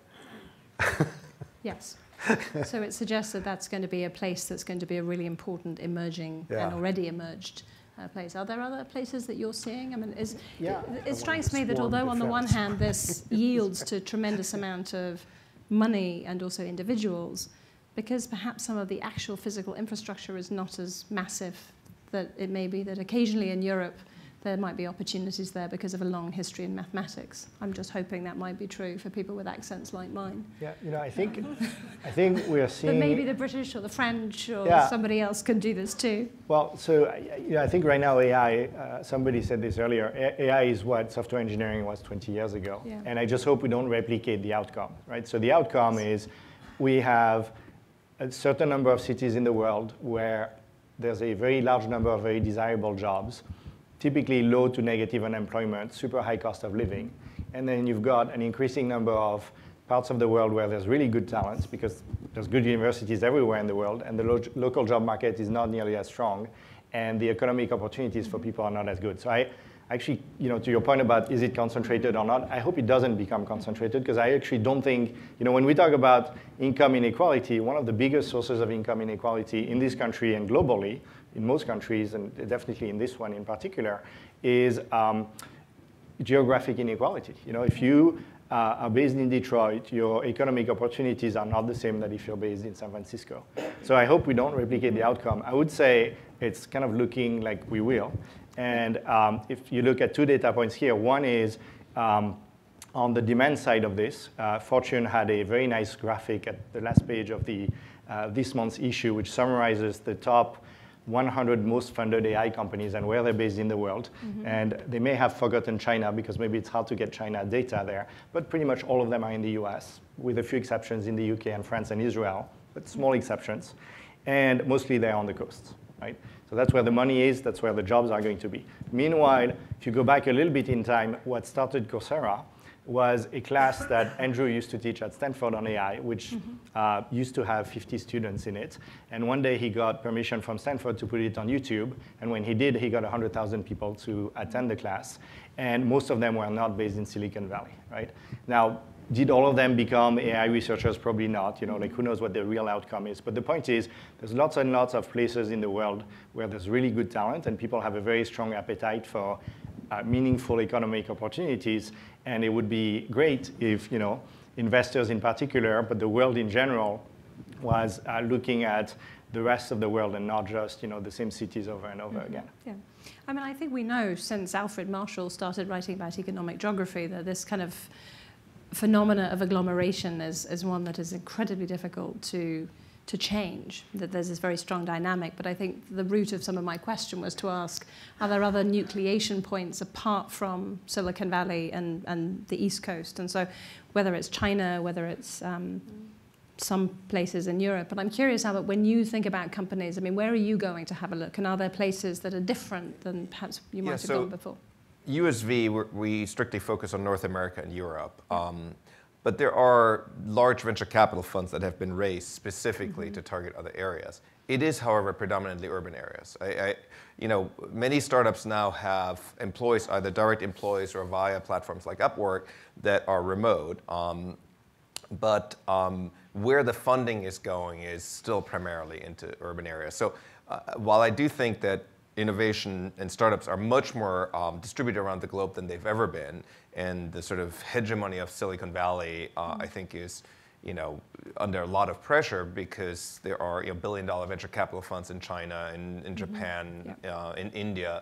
Speaker 4: Yes. So it suggests that that's going to be a place that's going to be a really important emerging and already emerged place. Are there other places that you're seeing? I mean, it strikes me that although on the one hand this yields to tremendous amount of money and also individuals, because perhaps some of the actual physical infrastructure is not as massive, that it may be that occasionally in Europe there might be opportunities there because of a long history in mathematics. I'm just hoping that might be true for people with accents like mine.
Speaker 7: Yeah, you know, I think we are seeing.
Speaker 4: But maybe the British or the French or somebody else can do this too.
Speaker 7: Well, so I think right now AI. Somebody said this earlier. AI is what software engineering was 20 years ago, and I just hope we don't replicate the outcome, right? So the outcome is we have a certain number of cities in the world where there's a very large number of very desirable jobs. typically low to negative unemployment, super high cost of living. And then you've got an increasing number of parts of the world where there's really good talents, because there's good universities everywhere in the world, and the local job market is not nearly as strong, and the economic opportunities for people are not as good. So I actually, to your point about is it concentrated or not, I hope it doesn't become concentrated, because I actually don't think, when we talk about income inequality, one of the biggest sources of income inequality in this country and globally, in most countries, and definitely in this one in particular, is geographic inequality. If you are based in Detroit, your economic opportunities are not the same that if you're based in San Francisco. So I hope we don't replicate the outcome. I would say it's kind of looking like we will. And if you look at 2 data points here, one is on the demand side of this. Fortune had a very nice graphic at the last page of this month's issue, which summarizes the top 100 most funded AI companies and where they're based in the world. And they may have forgotten China, because maybe it's hard to get China data there. But pretty much all of them are in the US, with a few exceptions in the UK and France and Israel, but small exceptions. And mostly they're on the coast, right? So that's where the money is. That's where the jobs are going to be. Meanwhile, if you go back a little bit in time, what started Coursera was a class that Andrew used to teach at Stanford on AI, which used to have 50 students in it. And one day he got permission from Stanford to put it on YouTube. And when he did, he got 100,000 people to attend the class. And most of them were not based in Silicon Valley, right? Now, did all of them become AI researchers? Probably not. Who knows what the real outcome is. But the point is, there's lots and lots of places in the world where there's really good talent, and people have a very strong appetite for meaningful economic opportunities. And it would be great if, investors in particular, but the world in general, was looking at the rest of the world and not just, the same cities over and over again.
Speaker 4: Yeah. I think we know since Alfred Marshall started writing about economic geography that this kind of phenomena of agglomeration is one that is incredibly difficult to change, that there's this very strong dynamic. But I think the root of some of my question was to ask, are there other nucleation points apart from Silicon Valley and the East Coast? And so whether it's China, whether it's some places in Europe. But I'm curious, Albert, when you think about companies, where are you going to have a look? And are there places that are different than perhaps you might have gone before?
Speaker 2: USV, we strictly focus on North America and Europe. But there are large venture capital funds that have been raised specifically to target other areas. It is, however, predominantly urban areas. Many startups now have employees, either direct employees or via platforms like Upwork, that are remote. But where the funding is going is still primarily into urban areas. So while I do think that innovation and startups are much more distributed around the globe than they've ever been, and the sort of hegemony of Silicon Valley, I think, is under a lot of pressure, because there are billion-dollar venture capital funds in China, in Japan, in India,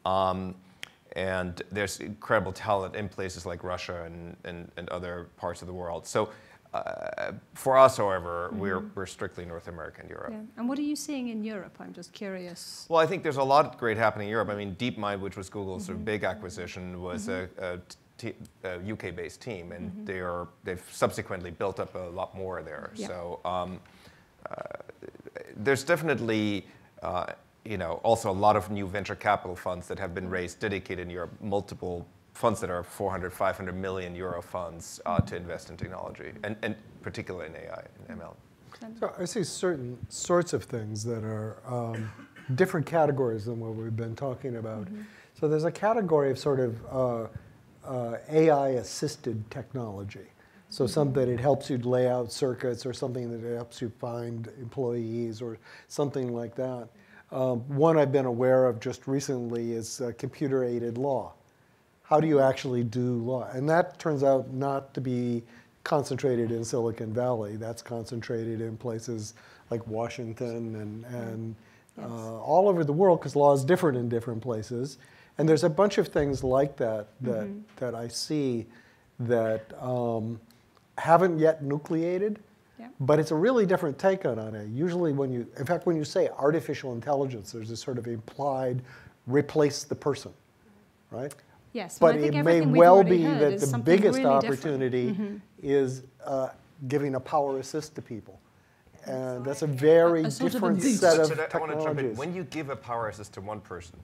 Speaker 2: and there's incredible talent in places like Russia and other parts of the world. So for us, however, we're strictly North America and Europe.
Speaker 4: Yeah. And what are you seeing in Europe? I'm just curious.
Speaker 2: Well, I think there's a lot great happening in Europe. DeepMind, which was Google's sort of big acquisition, was a UK-based team, and they've subsequently built up a lot more there. Yeah. So there's definitely also a lot of new venture capital funds that have been raised, dedicated in Europe, multiple funds that are 400, 500 million euro funds to invest in technology, and particularly in AI and ML.
Speaker 3: So I see certain sorts of things that are different categories than what we've been talking about. So there's a category of sort of AI-assisted technology. So something that it helps you lay out circuits, or something that it helps you find employees, or something like that. One I've been aware of just recently is computer-aided law. How do you actually do law? And that turns out not to be concentrated in Silicon Valley. That's concentrated in places like Washington and all over the world, because law is different in different places. And there's a bunch of things like that that I see that haven't yet nucleated, but it's a really different take on it. Usually in fact, when you say artificial intelligence, there's this sort of implied replace the person, right?
Speaker 4: Yes,
Speaker 3: but
Speaker 4: it
Speaker 3: may well be that the biggest opportunity is giving a power assist to people. And that's a very different set of technologies.
Speaker 2: When you give a power assist to one person,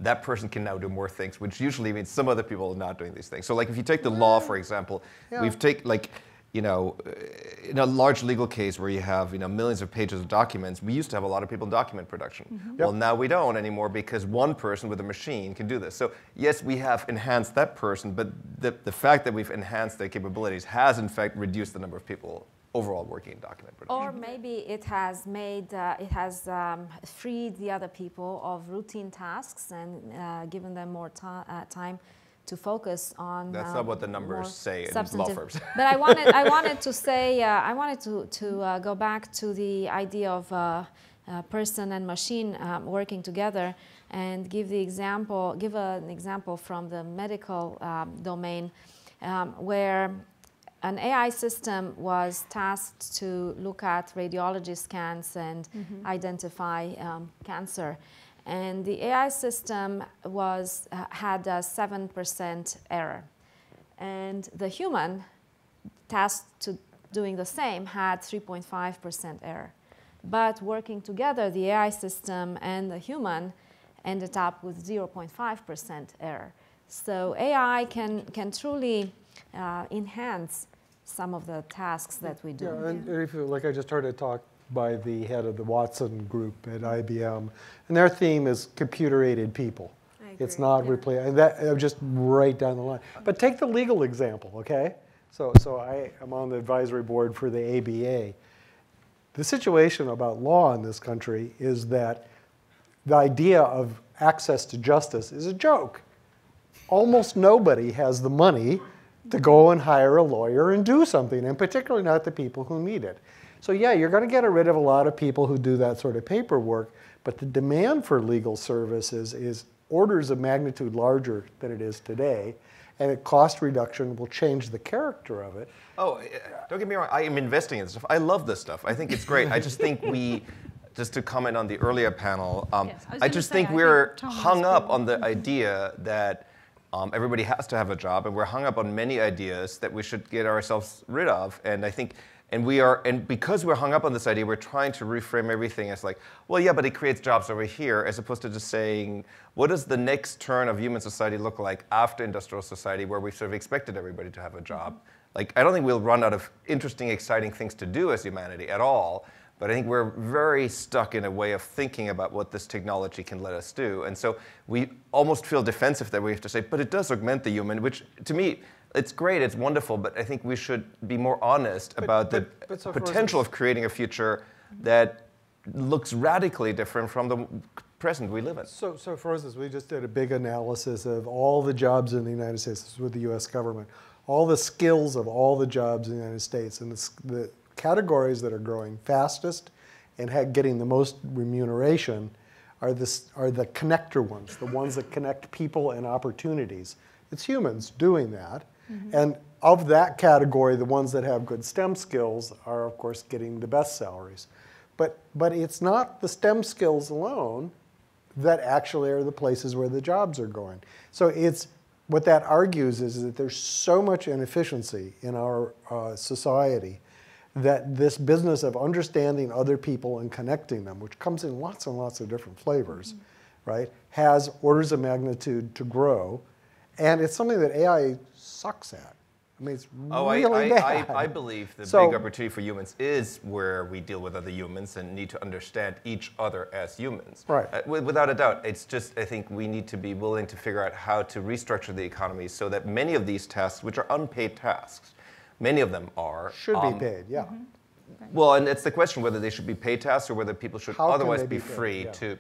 Speaker 2: that person can now do more things, which usually means some other people are not doing these things. So like if you take the law, for example, we've taken like, you know, in a large legal case where you have, you know, millions of pages of documents, we used to have a lot of people in document production. Well, now we don't anymore because one person with a machine can do this. So yes, we have enhanced that person, but the fact that we've enhanced their capabilities has in fact reduced the number of people overall working in document production.
Speaker 6: Or maybe it has made, freed the other people of routine tasks and given them more time to focus on.
Speaker 2: That's not what the numbers say in law firms.
Speaker 6: But I wanted to say, I wanted to go back to the idea of person and machine working together, and give an example from the medical domain, where an AI system was tasked to look at radiology scans and identify cancer. And the AI system had a 7% error. And the human tasked to doing the same had 3.5% error. But working together, the AI system and the human ended up with 0.5% error. So AI can truly enhance some of the tasks that we do.
Speaker 3: Yeah, and if you, like I just heard a talk by the head of the Watson group at IBM, and their theme is computer-aided people. It's not replacing, that just right down the line. But take the legal example, okay? So I am on the advisory board for the ABA. The situation about law in this country is that the idea of access to justice is a joke. Almost nobody has the money to go and hire a lawyer and do something, and particularly not the people who need it. So yeah, you're going to get rid of a lot of people who do that sort of paperwork, but the demand for legal services is orders of magnitude larger than it is today, and cost reduction will change the character of it.
Speaker 2: Oh, don't get me wrong, I am investing in this stuff. I love this stuff. I think it's great. I just think just to comment on the earlier panel, I just think we're hung up on the idea that everybody has to have a job, and we're hung up on many ideas that we should get ourselves rid of. And I think, and because we're hung up on this idea, we're trying to reframe everything as like, well, yeah, but it creates jobs over here, as opposed to just saying, what does the next turn of human society look like after industrial society, where we've sort of expected everybody to have a job? Like, I don't think we'll run out of interesting, exciting things to do as humanity at all. But I think we're very stuck in a way of thinking about what this technology can let us do. And so we almost feel defensive that we have to say, but it does augment the human, which to me, it's great, it's wonderful, but I think we should be more honest about the potential of creating a future that looks radically different from the present we live in. So
Speaker 3: for instance, we just did a big analysis of all the jobs in the United States, this is with the US government, all the skills of all the jobs in the United States, and the categories that are growing fastest and getting the most remuneration are the connector ones, the ones that connect people and opportunities. It's humans doing that. And of that category, the ones that have good STEM skills are, of course, getting the best salaries. But it's not the STEM skills alone that actually are the places where the jobs are going. So what that argues is that there's so much inefficiency in our society that this business of understanding other people and connecting them, which comes in lots and lots of different flavors, right, has orders of magnitude to grow. And it's something that AI sucks at. I mean, it's really bad.
Speaker 2: I believe the big opportunity for humans is where we deal with other humans and need to understand each other as humans.
Speaker 3: Right.
Speaker 2: Without a doubt, it's just, I think we need to be willing to figure out how to restructure the economy so that many of these tasks, which are unpaid tasks, many of them are.
Speaker 3: Should be paid, yeah.
Speaker 2: Well, and it's the question whether they should be paid tasks or whether people should otherwise be free to,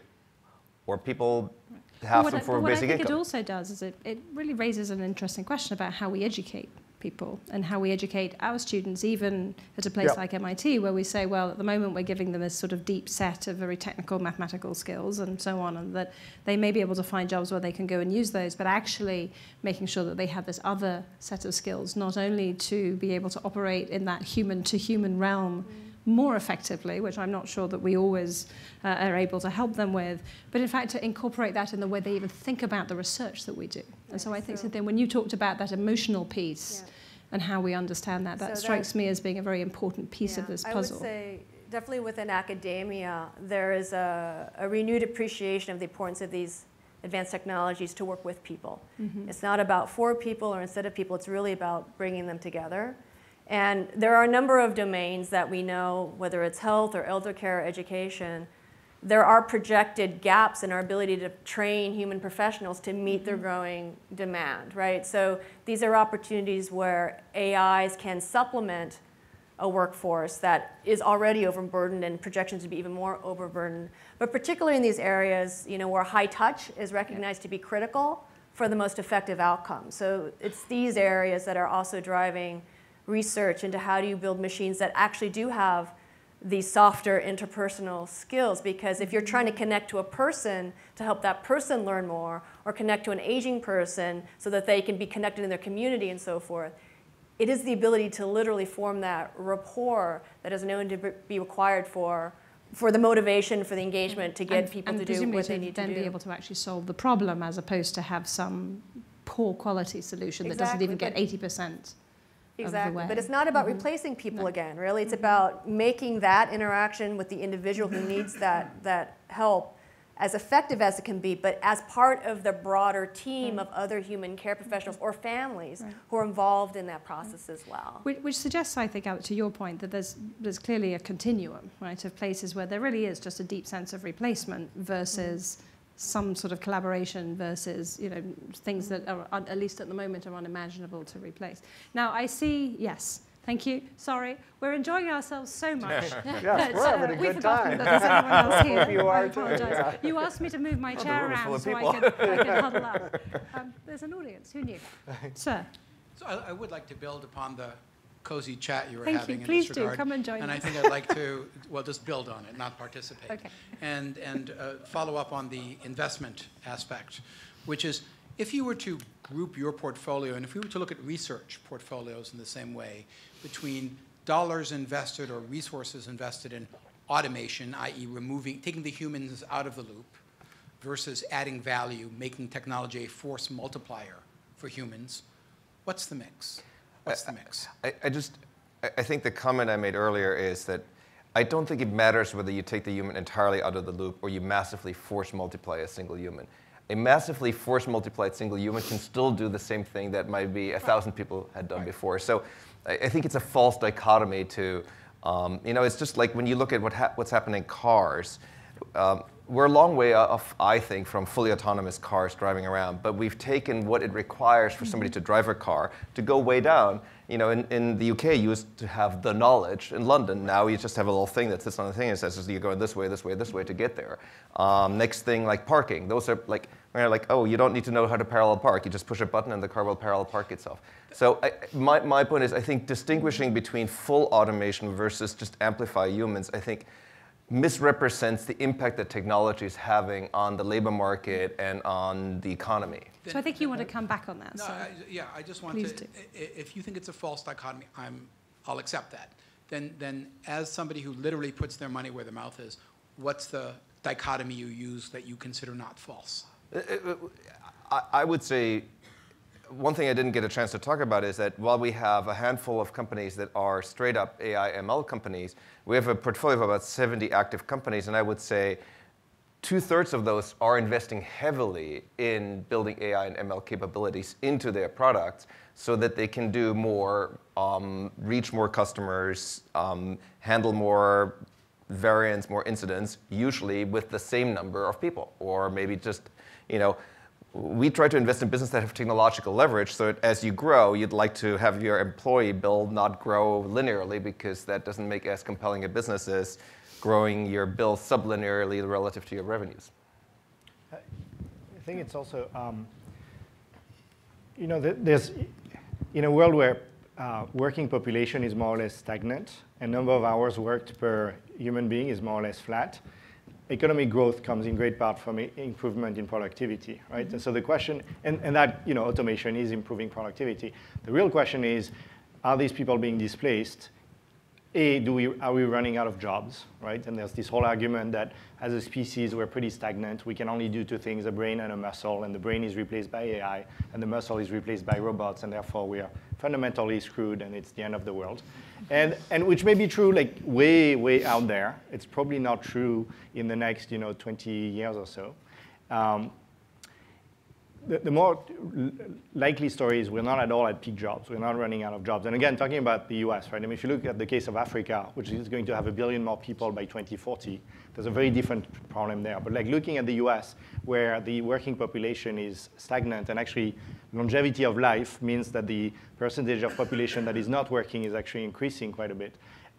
Speaker 2: or people have them for a basic income.
Speaker 4: What I think it also does is it really raises an interesting question about how we educate people and how we educate our students, even at a place like MIT, where we say, well, at the moment we're giving them this sort of deep set of very technical mathematical skills and so on, and that they may be able to find jobs where they can go and use those, but actually making sure that they have this other set of skills, not only to be able to operate in that human-to-human realm more effectively, which I'm not sure that we always are able to help them with, but in fact to incorporate that in the way they even think about the research that we do. And so I think, Cynthia, when you talked about that emotional piece and how we understand that, that strikes me as being a very important piece of this puzzle.
Speaker 5: I would say definitely within academia, there is a renewed appreciation of the importance of these advanced technologies to work with people. It's not about for people or instead of people. It's really about bringing them together. And there are a number of domains that we know, whether it's health or elder care or education, there are projected gaps in our ability to train human professionals to meet their growing demand, right? So these are opportunities where AIs can supplement a workforce that is already overburdened and projections to be even more overburdened. But particularly in these areas, where high touch is recognized to be critical for the most effective outcomes. So it's these areas that are also driving research into how do you build machines that actually do have these softer interpersonal skills, because if you're trying to connect to a person to help that person learn more, or connect to an aging person so that they can be connected in their community and so forth, it is the ability to literally form that rapport that is known to be required for the motivation, for the engagement to get people to do what they need to do.
Speaker 4: And then be able to actually solve the problem as opposed to have some poor quality solution that doesn't even get 80%.
Speaker 5: Exactly, but it's not about replacing people again, really. It's about making that interaction with the individual who needs that help as effective as it can be, but as part of the broader team of other human care professionals or families who are involved in that process as well.
Speaker 4: Which suggests, I think, Alex, to your point, that there's clearly a continuum, right, of places where there really is just a deep sense of replacement versus some sort of collaboration versus, things that are, at least at the moment, are unimaginable to replace. Now, I see, yes, thank you, sorry, we're enjoying ourselves so much.
Speaker 3: Yes, we're having a good time.
Speaker 4: That there's anyone else here.
Speaker 3: Hope you are
Speaker 4: I apologize. You asked me to move my chair around so I could huddle up. There's an audience, who knew? Sir.
Speaker 8: So I would like to build upon the cozy chat you were
Speaker 4: Thank
Speaker 8: having
Speaker 4: you.
Speaker 8: in
Speaker 4: Please
Speaker 8: this regard.
Speaker 4: do, come and join
Speaker 8: And
Speaker 4: us.
Speaker 8: I think I'd like to, well, just build on it, not participate.
Speaker 4: Okay.
Speaker 8: And follow up on the investment aspect, which is, if you were to group your portfolio, and if we were to look at research portfolios in the same way, between dollars invested or resources invested in automation, i.e. taking the humans out of the loop, versus adding value, making technology a force multiplier for humans, what's the mix? What's the mix?
Speaker 2: I think the comment I made earlier is that I don't think it matters whether you take the human entirely out of the loop or you massively force multiply a single human. A massively force multiplied single human can still do the same thing that maybe 1,000 people had done before. So I think it's a false dichotomy to, it's just like when you look at what's happening in cars. We're a long way off, I think, from fully autonomous cars driving around, but we've taken what it requires for somebody to drive a car to go way down. In the UK, you used to have the knowledge. In London, now you just have a little thing that sits on the thing and says, you're going this way, this way, this way to get there. Next thing, like parking. Those are like, oh, you don't need to know how to parallel park. You just push a button and the car will parallel park itself. So my point is, I think distinguishing between full automation versus just amplify humans, I think, misrepresents the impact that technology is having on the labor market and on the economy.
Speaker 4: So I think you want to come back on that.
Speaker 8: No,
Speaker 4: So.
Speaker 8: I just want
Speaker 4: Please
Speaker 8: to,
Speaker 4: do.
Speaker 8: if you think it's a false dichotomy, I'll accept that. Then as somebody who literally puts their money where their mouth is, what's the dichotomy you use that you consider not false?
Speaker 2: I would say one thing I didn't get a chance to talk about is that while we have a handful of companies that are straight up AI ML companies, we have a portfolio of about 70 active companies, and I would say 2/3 of those are investing heavily in building AI and ML capabilities into their products so that they can do more, reach more customers, handle more variants, more incidents, usually with the same number of people, or maybe just, we try to invest in business that have technological leverage, so as you grow, you'd like to have your employee bill not grow linearly, because that doesn't make as compelling a business as growing your bill sublinearly relative to your revenues.
Speaker 7: I think it's also, there's, in a world where working population is more or less stagnant, and number of hours worked per human being is more or less flat, economic growth comes in great part from improvement in productivity, right? Mm-hmm. So the question, and that, automation is improving productivity. The real question is, are these people being displaced? Are we running out of jobs, right? And there's this whole argument that as a species, we're pretty stagnant. We can only do two things, a brain and a muscle, and the brain is replaced by AI, and the muscle is replaced by robots, and therefore we are fundamentally screwed, and it's the end of the world. And which may be true like way, way out there. It's probably not true in the next 20 years or so. the more likely story is we're not at all at peak jobs. We're not running out of jobs. And again, talking about the US, right? I mean, if you look at the case of Africa, which is going to have 1 billion more people by 2040, there's a very different problem there. But like looking at the US, where the working population is stagnant, and actually longevity of life means that the percentage of population that is not working is actually increasing quite a bit.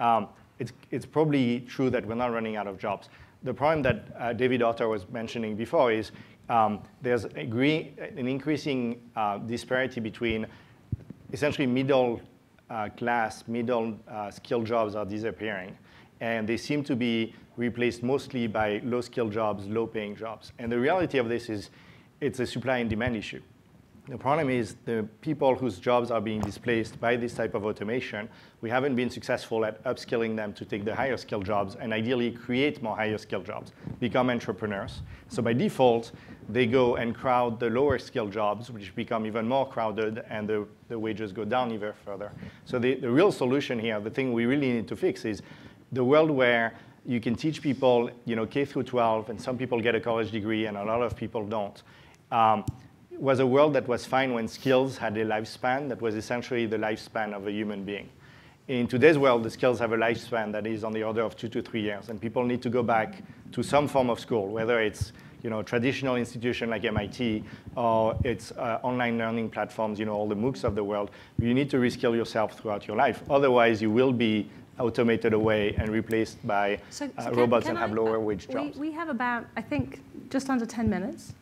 Speaker 7: It's probably true that we're not running out of jobs. The problem that David Otter was mentioning before is there's an increasing disparity between essentially middle class, middle skill jobs are disappearing. And they seem to be replaced mostly by low skill jobs, low paying jobs. And the reality of this is it's a supply and demand issue. The problem is the people whose jobs are being displaced by this type of automation, we haven't been successful at upskilling them to take the higher skill jobs and ideally create more higher skill jobs, become entrepreneurs. So by default, they go and crowd the lower skill jobs, which become even more crowded, and the wages go down even further. So the real solution here, the thing we really need to fix is the world where you can teach people, K through 12, and some people get a college degree and a lot of people don't. Was a world that was fine when skills had a lifespan that was essentially the lifespan of a human being. In today's world, the skills have a lifespan that is on the order of 2 to 3 years, and people need to go back to some form of school, whether it's traditional institution like MIT, or it's online learning platforms, all the MOOCs of the world. You need to reskill yourself throughout your life. Otherwise, you will be automated away and replaced by robots and have lower wage jobs.
Speaker 4: We have about, I think, just under 10 minutes.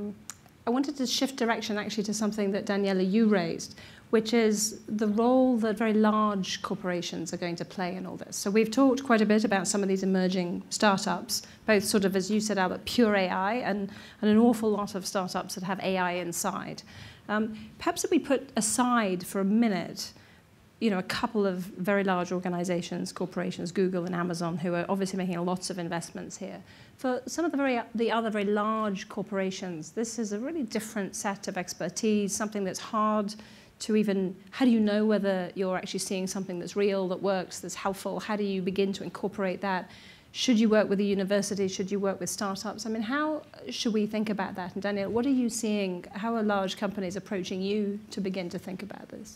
Speaker 4: I wanted to shift direction actually to something that Daniela, you raised, which is the role that very large corporations are going to play in all this. So we've talked quite a bit about some of these emerging startups, both sort of, as you said, Albert, pure AI and an awful lot of startups that have AI inside. Perhaps if we put aside for a minute a couple of very large organizations, corporations, Google and Amazon, who are obviously making lots of investments here. For some of the other very large corporations, this is a really different set of expertise, something that's hard to even, how do you know whether you're actually seeing something that's real, that works, that's helpful? How do you begin to incorporate that? Should you work with a university? Should you work with startups? I mean, how should we think about that? And Daniela, what are you seeing? How are large companies approaching you to begin to think about this?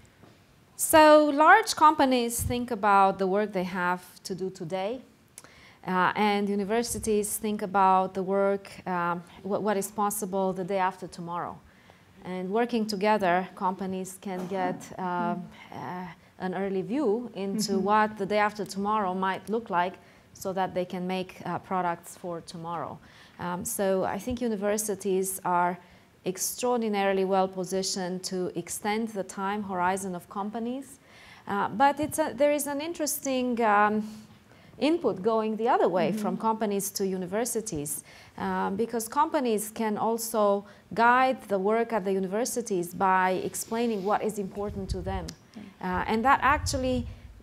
Speaker 6: So large companies think about the work they have to do today, and universities think about the work, what is possible the day after tomorrow. And working together, companies can get an early view into what the day after tomorrow might look like so that they can make products for tomorrow. So I think universities are extraordinarily well positioned to extend the time horizon of companies. But there is an interesting input going the other way from companies to universities, because companies can also guide the work at the universities by explaining what is important to them. And that actually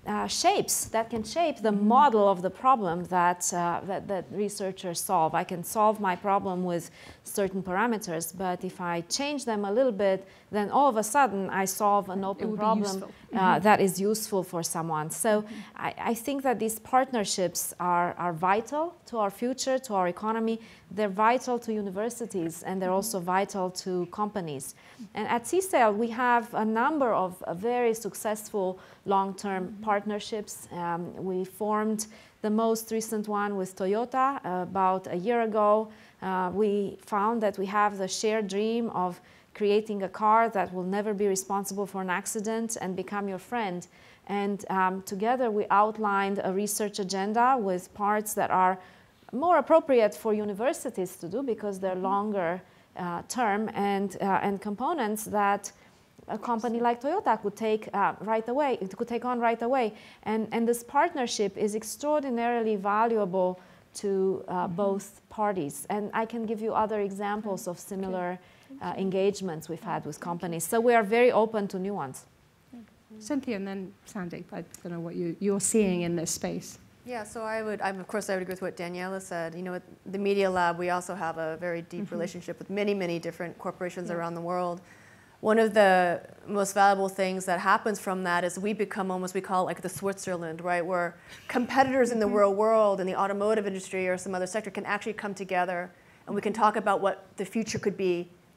Speaker 6: can shape the model of the problem that researchers solve. I can solve my problem with certain parameters, but if I change them a little bit, then all of a sudden I solve an open problem that is useful for someone. So I think that these partnerships are vital to our future, to our economy. They're vital to universities, and they're also vital to companies. And at CSAIL, we have a number of very successful long-term partnerships. We formed the most recent one with Toyota about a year ago. We found that we have the shared dream of creating a car that will never be responsible for an accident and become your friend. And together we outlined a research agenda with parts that are more appropriate for universities to do because they're longer term, and components that a company like Toyota could take right away. It could take on right away. And this partnership is extraordinarily valuable to both parties. And I can give you other examples of similar engagements we've had with companies. So we are very open to new ones.
Speaker 4: Cynthia, and then Sandy, I don't know what you're seeing in this space.
Speaker 5: Yeah, so of course, I would agree with what Daniela said. At the Media Lab, we also have a very deep relationship with many, many different corporations around the world. One of the most valuable things that happens from that is we become almost, we call it like the Switzerland, right? Where competitors in the real world, in the automotive industry or some other sector, can actually come together and we can talk about what the future could be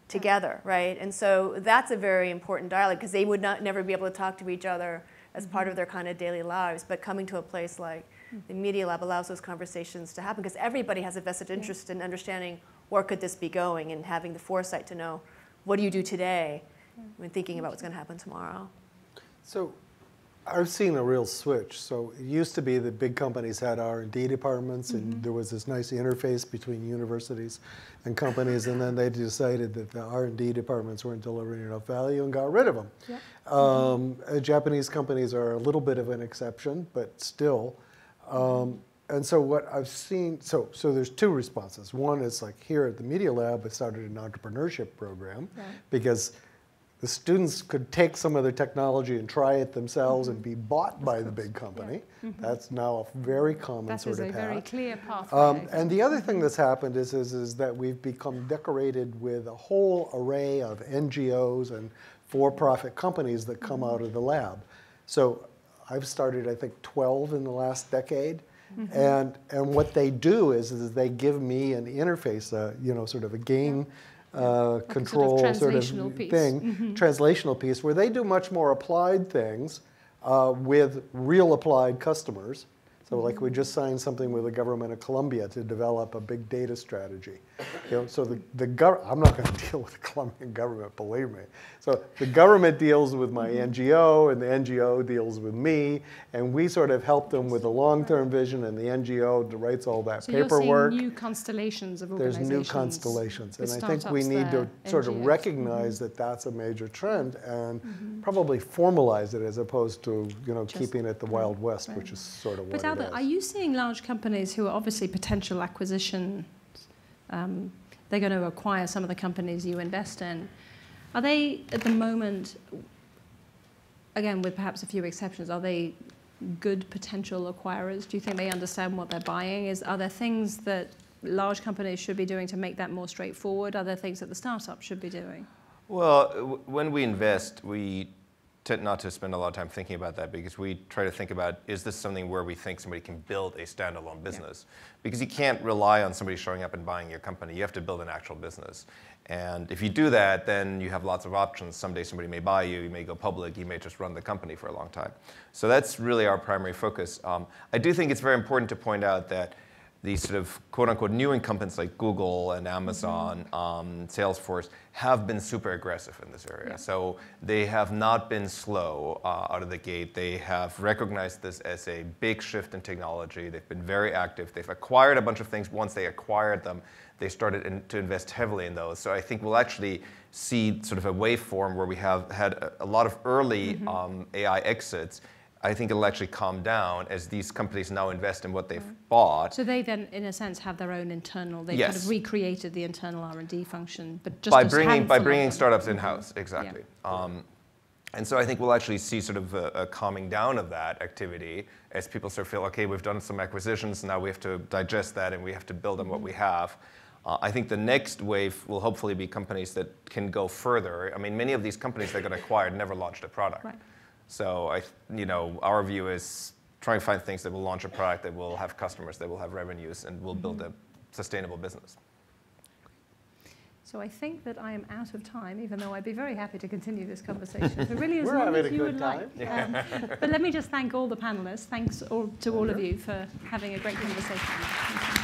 Speaker 5: together, right? And so that's a very important dialogue, because they would never be able to talk to each other as part of their kind of daily lives. But coming to a place like the Media Lab allows those conversations to happen, because everybody has a vested interest in understanding where could this be going, and having the foresight to know, what do you do today when thinking about what's going to happen tomorrow?
Speaker 3: So I've seen a real switch. So it used to be that big companies had R&D departments, and there was this nice interface between universities and companies, and then they decided that the R&D departments weren't delivering enough value and got rid of them. Yep. Japanese companies are a little bit of an exception, but still. And so what I've seen, so there's two responses. One is like here at the Media Lab, I started an entrepreneurship program because the students could take some of the technology and try it themselves and be bought by the big company. That's now a very common sort of path.
Speaker 4: That is a very clear pathway.
Speaker 3: And the other thing that's happened is that we've become decorated with a whole array of NGOs and for-profit companies that come out of the lab. So I've started, I think, 12 in the last decade. And what they do is they give me an interface, you know, sort of a game control sort of thing, translational piece, where they do much more applied things with real applied customers. So like we just signed something with the government of Colombia to develop a big data strategy. You know, so I'm not going to deal with the Colombian government, believe me. So the government deals with my NGO, and the NGO deals with me, and we sort of help them with a long-term vision, and the NGO writes all that paperwork.
Speaker 4: So you're seeing new constellations of organizations.
Speaker 3: There's new constellations, and I think we need to sort of recognize that that's a major trend, and probably formalize it as opposed to, you know, keeping it the Wild West, which is sort of what it is.
Speaker 4: Are you seeing large companies who are obviously potential acquisition? They're going to acquire some of the companies you invest in. Are they, at the moment, again, with perhaps a few exceptions, are they good potential acquirers? Do you think they understand what they're buying? Are there things that large companies should be doing to make that more straightforward? Are there things that the startup should be doing?
Speaker 2: Well, when we invest, we tend not to spend a lot of time thinking about that, because we try to think about, is this something where we think somebody can build a standalone business? Because you can't rely on somebody showing up and buying your company. You have to build an actual business. And if you do that, then you have lots of options. Someday somebody may buy you, you may go public, you may just run the company for a long time. So that's really our primary focus. I do think it's very important to point out that these sort of quote-unquote new incumbents like Google and Amazon, Salesforce, have been super aggressive in this area. So they have not been slow out of the gate. They have recognized this as a big shift in technology. They've been very active. They've acquired a bunch of things. Once they acquired them, they started to invest heavily in those. So I think we'll actually see sort of a waveform where we have had a lot of early AI exits. I think it'll actually calm down as these companies now invest in what they've bought.
Speaker 4: So they then, in a sense, have their own internal. They've kind of recreated the internal R&D function, but just
Speaker 2: by bringing startups in-house, exactly. And so I think we'll actually see sort of a calming down of that activity as people sort of feel, okay, we've done some acquisitions, now we have to digest that and we have to build on what we have. I think the next wave will hopefully be companies that can go further. I mean, many of these companies that got acquired never launched a product. So our view is try and find things that will launch a product that will have customers, that will have revenues, and will build a sustainable business.
Speaker 4: So I think that I am out of time, even though I'd be very happy to continue this conversation. So really, as
Speaker 3: We're
Speaker 4: long
Speaker 3: having
Speaker 4: as
Speaker 3: a
Speaker 4: you
Speaker 3: good
Speaker 4: would
Speaker 3: time.
Speaker 4: like. But let me just thank all the panelists. Thanks to all of you for having a great conversation.